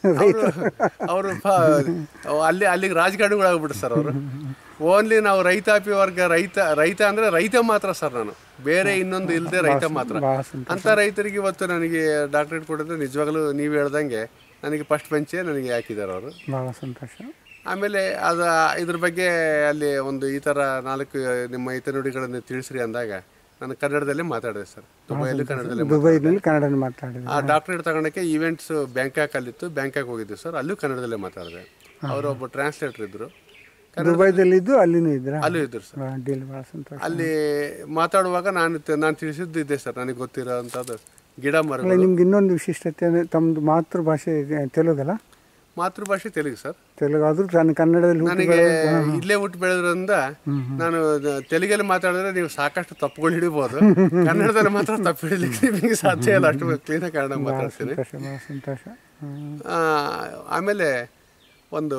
ಅವರು ಅಲ್ಲಿ ಅಲ್ಲಿಗೆ ರಾಜಕಾರಣಿಗಳಾಗ್ಬಿಟ್ರು ಸರ್ ಅವರು. ಓನ್ಲಿ ನಾವು ರೈತಾಪಿ ವರ್ಗ, ರೈತ ರೈತ ಅಂದರೆ ರೈತ ಮಾತ್ರ ಸರ್. ನಾನು ಬೇರೆ ಇನ್ನೊಂದು ಇಲ್ಲದೆ ರೈತ ಮಾತ್ರ. ಅಂಥ ರೈತರಿಗೆ ಇವತ್ತು ನನಗೆ ಡಾಕ್ಟ್ರೇಟ್ ಕೊಟ್ಟಿದ್ರೆ ನಿಜವಾಗ್ಲೂ ನೀವು ಹೇಳ್ದಂಗೆ ನನಗೆ ಫಸ್ಟ್ ಬೆಂಚೇ ನನಗೆ ಹಾಕಿದ್ದಾರೆ ಅವರು. ಭಾಳ ಸಂತೋಷ. ಆಮೇಲೆ ಅದು ಇದ್ರ ಬಗ್ಗೆ ಅಲ್ಲಿ ಒಂದು ಈ ಥರ ನಾಲ್ಕು ನಿಮ್ಮ ಹಿತನುಡಿಗಳನ್ನು ತಿಳಿಸ್ರಿ ಅಂದಾಗ ನಾನು ಕನ್ನಡದಲ್ಲೇ ಮಾತಾಡಿದೆ ಸರ್. ದುಬೈಯಲ್ಲಿ ಕನ್ನಡದಲ್ಲೇ ದುಬೈನಲ್ಲಿ ಕನ್ನಡ ಮಾತಾಡಿದೆ. ಆ ಡಾಕ್ಟ್ರೇಟ್ ತಗೊಳಕ್ಕೆ ಈವೆಂಟ್ಸ್ ಬ್ಯಾಂಕಾಕಲ್ಲಿತ್ತು, ಬ್ಯಾಂಕಾಕ್ ಹೋಗಿದ್ದೆ ಸರ್. ಅಲ್ಲೂ ಕನ್ನಡದಲ್ಲೇ ಮಾತಾಡಿದೆ. ಅವರು ಒಬ್ಬ ಟ್ರಾನ್ಸ್ಲೇಟರ್ ಇದ್ದರು ದುಬೈದಲ್ಲಿದ್ದು, ಅಲ್ಲಿನೂ ಇದ್ರು ಅಲ್ಲೂ ಇದ್ರು ಸರ್. ಭಾಳ ಸಂತೋಷ. ಅಲ್ಲಿ ಮಾತಾಡುವಾಗ ನಾನು ನಾನು ತಿಳಿಸಿದ್ದು ಇದೆ ಸರ್, ನನಗೆ ಗೊತ್ತಿರೋ ಅಂಥದ್ದು ಗಿಡ ಮರ. ನಿಮ್ಗೆ ಇನ್ನೊಂದು ವಿಶಿಷ್ಟತೆ ಅಂದರೆ ತಮ್ಮದು ಮಾತೃಭಾಷೆ ತೆಲುಗಲ್ಲ? ಮಾತೃಭಾಷೆ ತೆಲುಗು ಸರ್. ತೆಲುಗು ಆದರೂ ನಾನು ಕನ್ನಡದಲ್ಲಿ ನನಗೆ ಇಲ್ಲೇ ಹುಟ್ಟು ಬೆಳೆದ್ರಿಂದ ನಾನು ತೆಲುಗಲ್ಲಿ ಮಾತಾಡಿದ್ರೆ ನೀವು ಸಾಕಷ್ಟು ತಪ್ಪುಗಳು ಹಿಡಿಬೋದು. ಕನ್ನಡದಲ್ಲಿ ಮಾತ್ರ ತಪ್ಪು ಹಿಡಿಲಿಕ್ಕೆ ನಿಮಗೆ ಸಾಧ್ಯ ಇಲ್ಲ, ಅಷ್ಟು ಕ್ಲೀನಾಗಿ ಕನ್ನಡ ಮಾತಾಡ್ತೀನಿ. ಸಂತೋಷ. ಆಮೇಲೆ ಒಂದು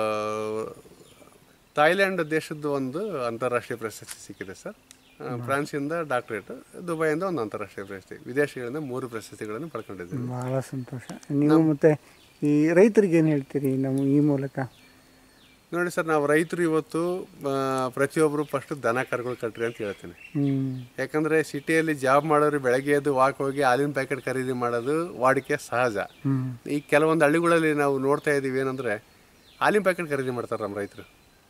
ಥಾಯ್ಲ್ಯಾಂಡ್ ದೇಶದ್ದು ಒಂದು ಅಂತಾರಾಷ್ಟ್ರೀಯ ಪ್ರಶಸ್ತಿ ಸಿಕ್ಕಿದೆ ಸರ್. ಫ್ರಾನ್ಸಿಂದ ಡಾಕ್ಟ್ರೇಟ್, ದುಬೈಯಿಂದ ಒಂದು ಅಂತಾರಾಷ್ಟ್ರೀಯ ಪ್ರಶಸ್ತಿ, ವಿದೇಶಗಳಿಂದ ಮೂರು ಪ್ರಶಸ್ತಿಗಳನ್ನು ಪಡ್ಕೊಂಡಿದ್ದೀನಿ. ಭಾಳ ಸಂತೋಷ. ನೀವು ಮತ್ತು ಈ ರೈತರಿಗೆ ಏನು ಹೇಳ್ತೀರಿ ನಮ್ಮ ಈ ಮೂಲಕ? ನೋಡಿ ಸರ್, ನಾವು ರೈತರು ಇವತ್ತು ಪ್ರತಿಯೊಬ್ಬರು ಫಸ್ಟ್ ದನ ಕರುಗಳು ಕಟ್ರಿ ಅಂತ ಹೇಳ್ತೀನಿ. ಯಾಕಂದರೆ ಸಿಟಿಯಲ್ಲಿ ಜಾಬ್ ಮಾಡೋರು ಬೆಳಗ್ಗೆ ಎದ್ದು ವಾಕ್ ಹೋಗಿ ಹಾಲಿನ ಪ್ಯಾಕೆಟ್ ಖರೀದಿ ಮಾಡೋದು ವಾಡಿಕೆ ಸಹಜ. ಈ ಕೆಲವೊಂದು ಹಳ್ಳಿಗಳಲ್ಲಿ ನಾವು ನೋಡ್ತಾ ಇದ್ದೀವಿ ಏನಂದರೆ ಹಾಲಿನ ಪ್ಯಾಕೆಟ್ ಖರೀದಿ ಮಾಡ್ತಾರೆ ನಮ್ಮ ರೈತರು.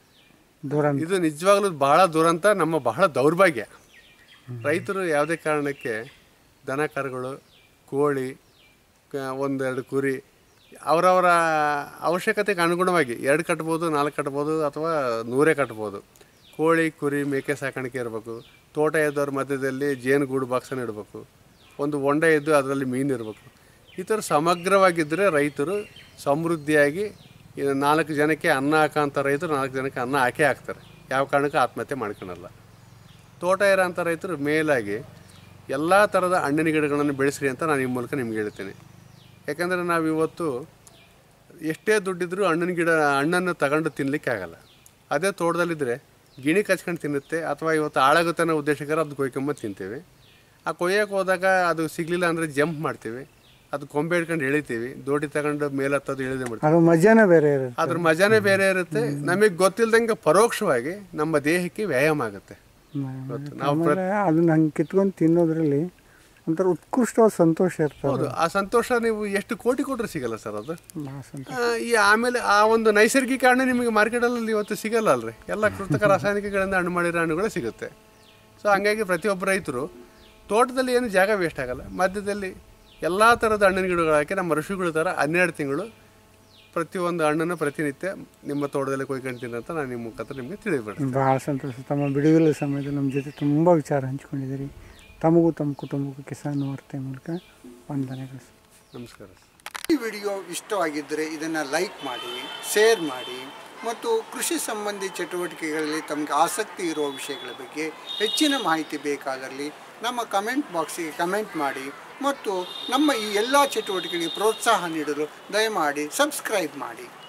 ಇದು ನಿಜವಾಗ್ಲೂ ಬಹಳ ದುರಂತ, ನಮ್ಮ ಬಹಳ ದೌರ್ಭಾಗ್ಯ. ರೈತರು ಯಾವುದೇ ಕಾರಣಕ್ಕೆ ದನ ಕರುಗಳು, ಕೋಳಿ, ಒಂದೆರಡು ಕುರಿ ಅವರವರ ಅವಶ್ಯಕತೆಗೆ ಅನುಗುಣವಾಗಿ ಎರಡು ಕಟ್ಬೋದು, ನಾಲ್ಕು ಕಟ್ಬೋದು, ಅಥವಾ ನೂರೇ ಕಟ್ಬೋದು. ಕೋಳಿ, ಕುರಿ, ಮೇಕೆ ಸಾಕಾಣಿಕೆ ಇರಬೇಕು. ತೋಟ ಇದ್ದವ್ರ ಮಧ್ಯದಲ್ಲಿ ಜೇನುಗೂಡು ಬಾಕ್ಸನ್ನು ಇಡಬೇಕು. ಒಂದು ಹೊಂಡ ಇದ್ದು ಅದರಲ್ಲಿ ಮೀನು ಇರಬೇಕು. ಈ ಥರ ಸಮಗ್ರವಾಗಿದ್ದರೆ ರೈತರು ಸಮೃದ್ಧಿಯಾಗಿ ನಾಲ್ಕು ಜನಕ್ಕೆ ಅನ್ನ ಹಾಕೋಂಥ ರೈತರು ನಾಲ್ಕು ಜನಕ್ಕೆ ಅನ್ನ ಹಾಕೇ ಹಾಕ್ತಾರೆ. ಯಾವ ಕಾರಣಕ್ಕೂ ಆತ್ಮಹತ್ಯೆ ಮಾಡ್ಕೊಳಲ್ಲ. ತೋಟ ಇರೋಂಥ ರೈತರು ಮೇಲಾಗಿ ಎಲ್ಲ ಥರದ ಹಣ್ಣಿನ ಗಿಡಗಳನ್ನು ಬೆಳೆಸ್ರಿ ಅಂತ ನಾನು ಈ ಮೂಲಕ ನಿಮ್ಗೆ ಹೇಳ್ತೀನಿ. ಯಾಕಂದರೆ ನಾವು ಇವತ್ತು ಎಷ್ಟೇ ದುಡ್ಡಿದ್ರೂ ಹಣ್ಣಿನ ಗಿಡ ಹಣ್ಣನ್ನು ತಗೊಂಡು ತಿನ್ನಲಿಕ್ಕೆ ಆಗಲ್ಲ. ಅದೇ ತೋಟದಲ್ಲಿದ್ದರೆ ಗಿಣಿ ಕಚ್ಕೊಂಡು ತಿನ್ನುತ್ತೆ, ಅಥವಾ ಇವತ್ತು ಹಾಳಾಗುತ್ತೆ ಅನ್ನೋ ಉದ್ದೇಶಕ್ಕಾರ ಅದು ಕೊಯ್ಕೊಂಬಂದು ತಿಂತೀವಿ. ಆ ಕೊಯ್ಯಕ್ಕೆ ಹೋದಾಗ ಅದು ಸಿಗಲಿಲ್ಲ ಅಂದರೆ ಜಂಪ್ ಮಾಡ್ತೀವಿ, ಅದು ಕೊಂಬೆ ಹಿಡ್ಕೊಂಡು ಎಳಿತೀವಿ, ದೋಟಿ ತಗೊಂಡು ಮೇಲೆ ಹತ್ತೋದು ಇಳಿದೇ ಮಾಡ್ತೀವಿ. ಅದ್ರ ಮಜಾನೇ ಬೇರೆ ಇರುತ್ತೆ. ಅದ್ರ ಮಜಾನೇ ಬೇರೆ ಇರುತ್ತೆ. ನಮಗೆ ಗೊತ್ತಿಲ್ದಂಗೆ ಪರೋಕ್ಷವಾಗಿ ನಮ್ಮ ದೇಹಕ್ಕೆ ವ್ಯಾಯಾಮ ಆಗುತ್ತೆ. ನಾವು ಅದನ್ನ ಹಂಗೆ ಕಿತ್ಕೊಂಡು ತಿನ್ನೋದ್ರಲ್ಲಿ ಒಂಥರ ಉತ್ಕೃಷ್ಟವಾದ ಸಂತೋಷ ಇರ್ತದೆ. ಹೌದು, ಆ ಸಂತೋಷ ನೀವು ಎಷ್ಟು ಕೋಟಿ ಕೊಟ್ಟರೆ ಸಿಗಲ್ಲ ಸರ್ ಅದು. ಈ ಆಮೇಲೆ ಆ ಒಂದು ನೈಸರ್ಗಿಕ ಹಣ್ಣು ನಿಮಗೆ ಮಾರ್ಕೆಟಲ್ಲಿ ಇವತ್ತು ಸಿಗಲ್ಲ ಅಲ್ರಿ. ಎಲ್ಲ ಕೃತಕ ರಾಸಾಯನಿಕಗಳಿಂದ ಹಣ್ಣು ಮಾಡಿರೋ ಹಣ್ಣುಗಳು ಸಿಗುತ್ತೆ. ಸೊ ಹಂಗಾಗಿ ಪ್ರತಿಯೊಬ್ಬ ರೈತರು ತೋಟದಲ್ಲಿ ಏನು ಜಾಗ ವೇಸ್ಟ್ ಆಗಲ್ಲ. ಮಧ್ಯದಲ್ಲಿ ಎಲ್ಲ ಥರದ ಹಣ್ಣಿನ ಗಿಡಗಳು ಹಾಕಿ ನಮ್ಮ ಋಷಿಗಳ ಥರ ಹನ್ನೆರಡು ತಿಂಗಳು ಪ್ರತಿಯೊಂದು ಹಣ್ಣನ್ನು ಪ್ರತಿನಿತ್ಯ ನಿಮ್ಮ ತೋಟದಲ್ಲಿ ಕೊಯ್ಕೊಂತೀನಿ ಅಂತ ನಾನು ನಿಮ್ಮ ಮುಖಾಂತರ ನಿಮಗೆ ತಿಳಿಬಿಡ್ತೀನಿ. ಭಾಳ ಸಂತೋಷ. ತಮ್ಮ ಬಿಡುವಿನ ಸಮಯದಲ್ಲಿ ನಮ್ಮ ಜೊತೆ ತುಂಬ ವಿಚಾರ ಹಂಚ್ಕೊಂಡಿದ್ದೀರಿ. ತಮಗೂ ತಮ್ಮ ಕುಟುಂಬಕ್ಕೂ ಕಿಸಾನ್ ವಾರ್ತೆ ಮೂಲಕ ವಂದನೆಗಳು. ನಮಸ್ಕಾರ. ಈ ವಿಡಿಯೋ ಇಷ್ಟವಾಗಿದ್ದರೆ ಇದನ್ನು ಲೈಕ್ ಮಾಡಿ, ಶೇರ್ ಮಾಡಿ, ಮತ್ತು ಕೃಷಿ ಸಂಬಂಧಿ ಚಟುವಟಿಕೆಗಳಲ್ಲಿ ತಮಗೆ ಆಸಕ್ತಿ ಇರುವ ವಿಷಯಗಳ ಬಗ್ಗೆ ಹೆಚ್ಚಿನ ಮಾಹಿತಿ ಬೇಕಾದಲ್ಲಿ ನಮ್ಮ ಕಮೆಂಟ್ ಬಾಕ್ಸಿಗೆ ಕಮೆಂಟ್ ಮಾಡಿ, ಮತ್ತು ನಮ್ಮ ಈ ಎಲ್ಲ ಚಟುವಟಿಕೆಗಳಿಗೆ ಪ್ರೋತ್ಸಾಹ ನೀಡಲು ದಯಮಾಡಿ ಸಬ್ಸ್ಕ್ರೈಬ್ ಮಾಡಿ.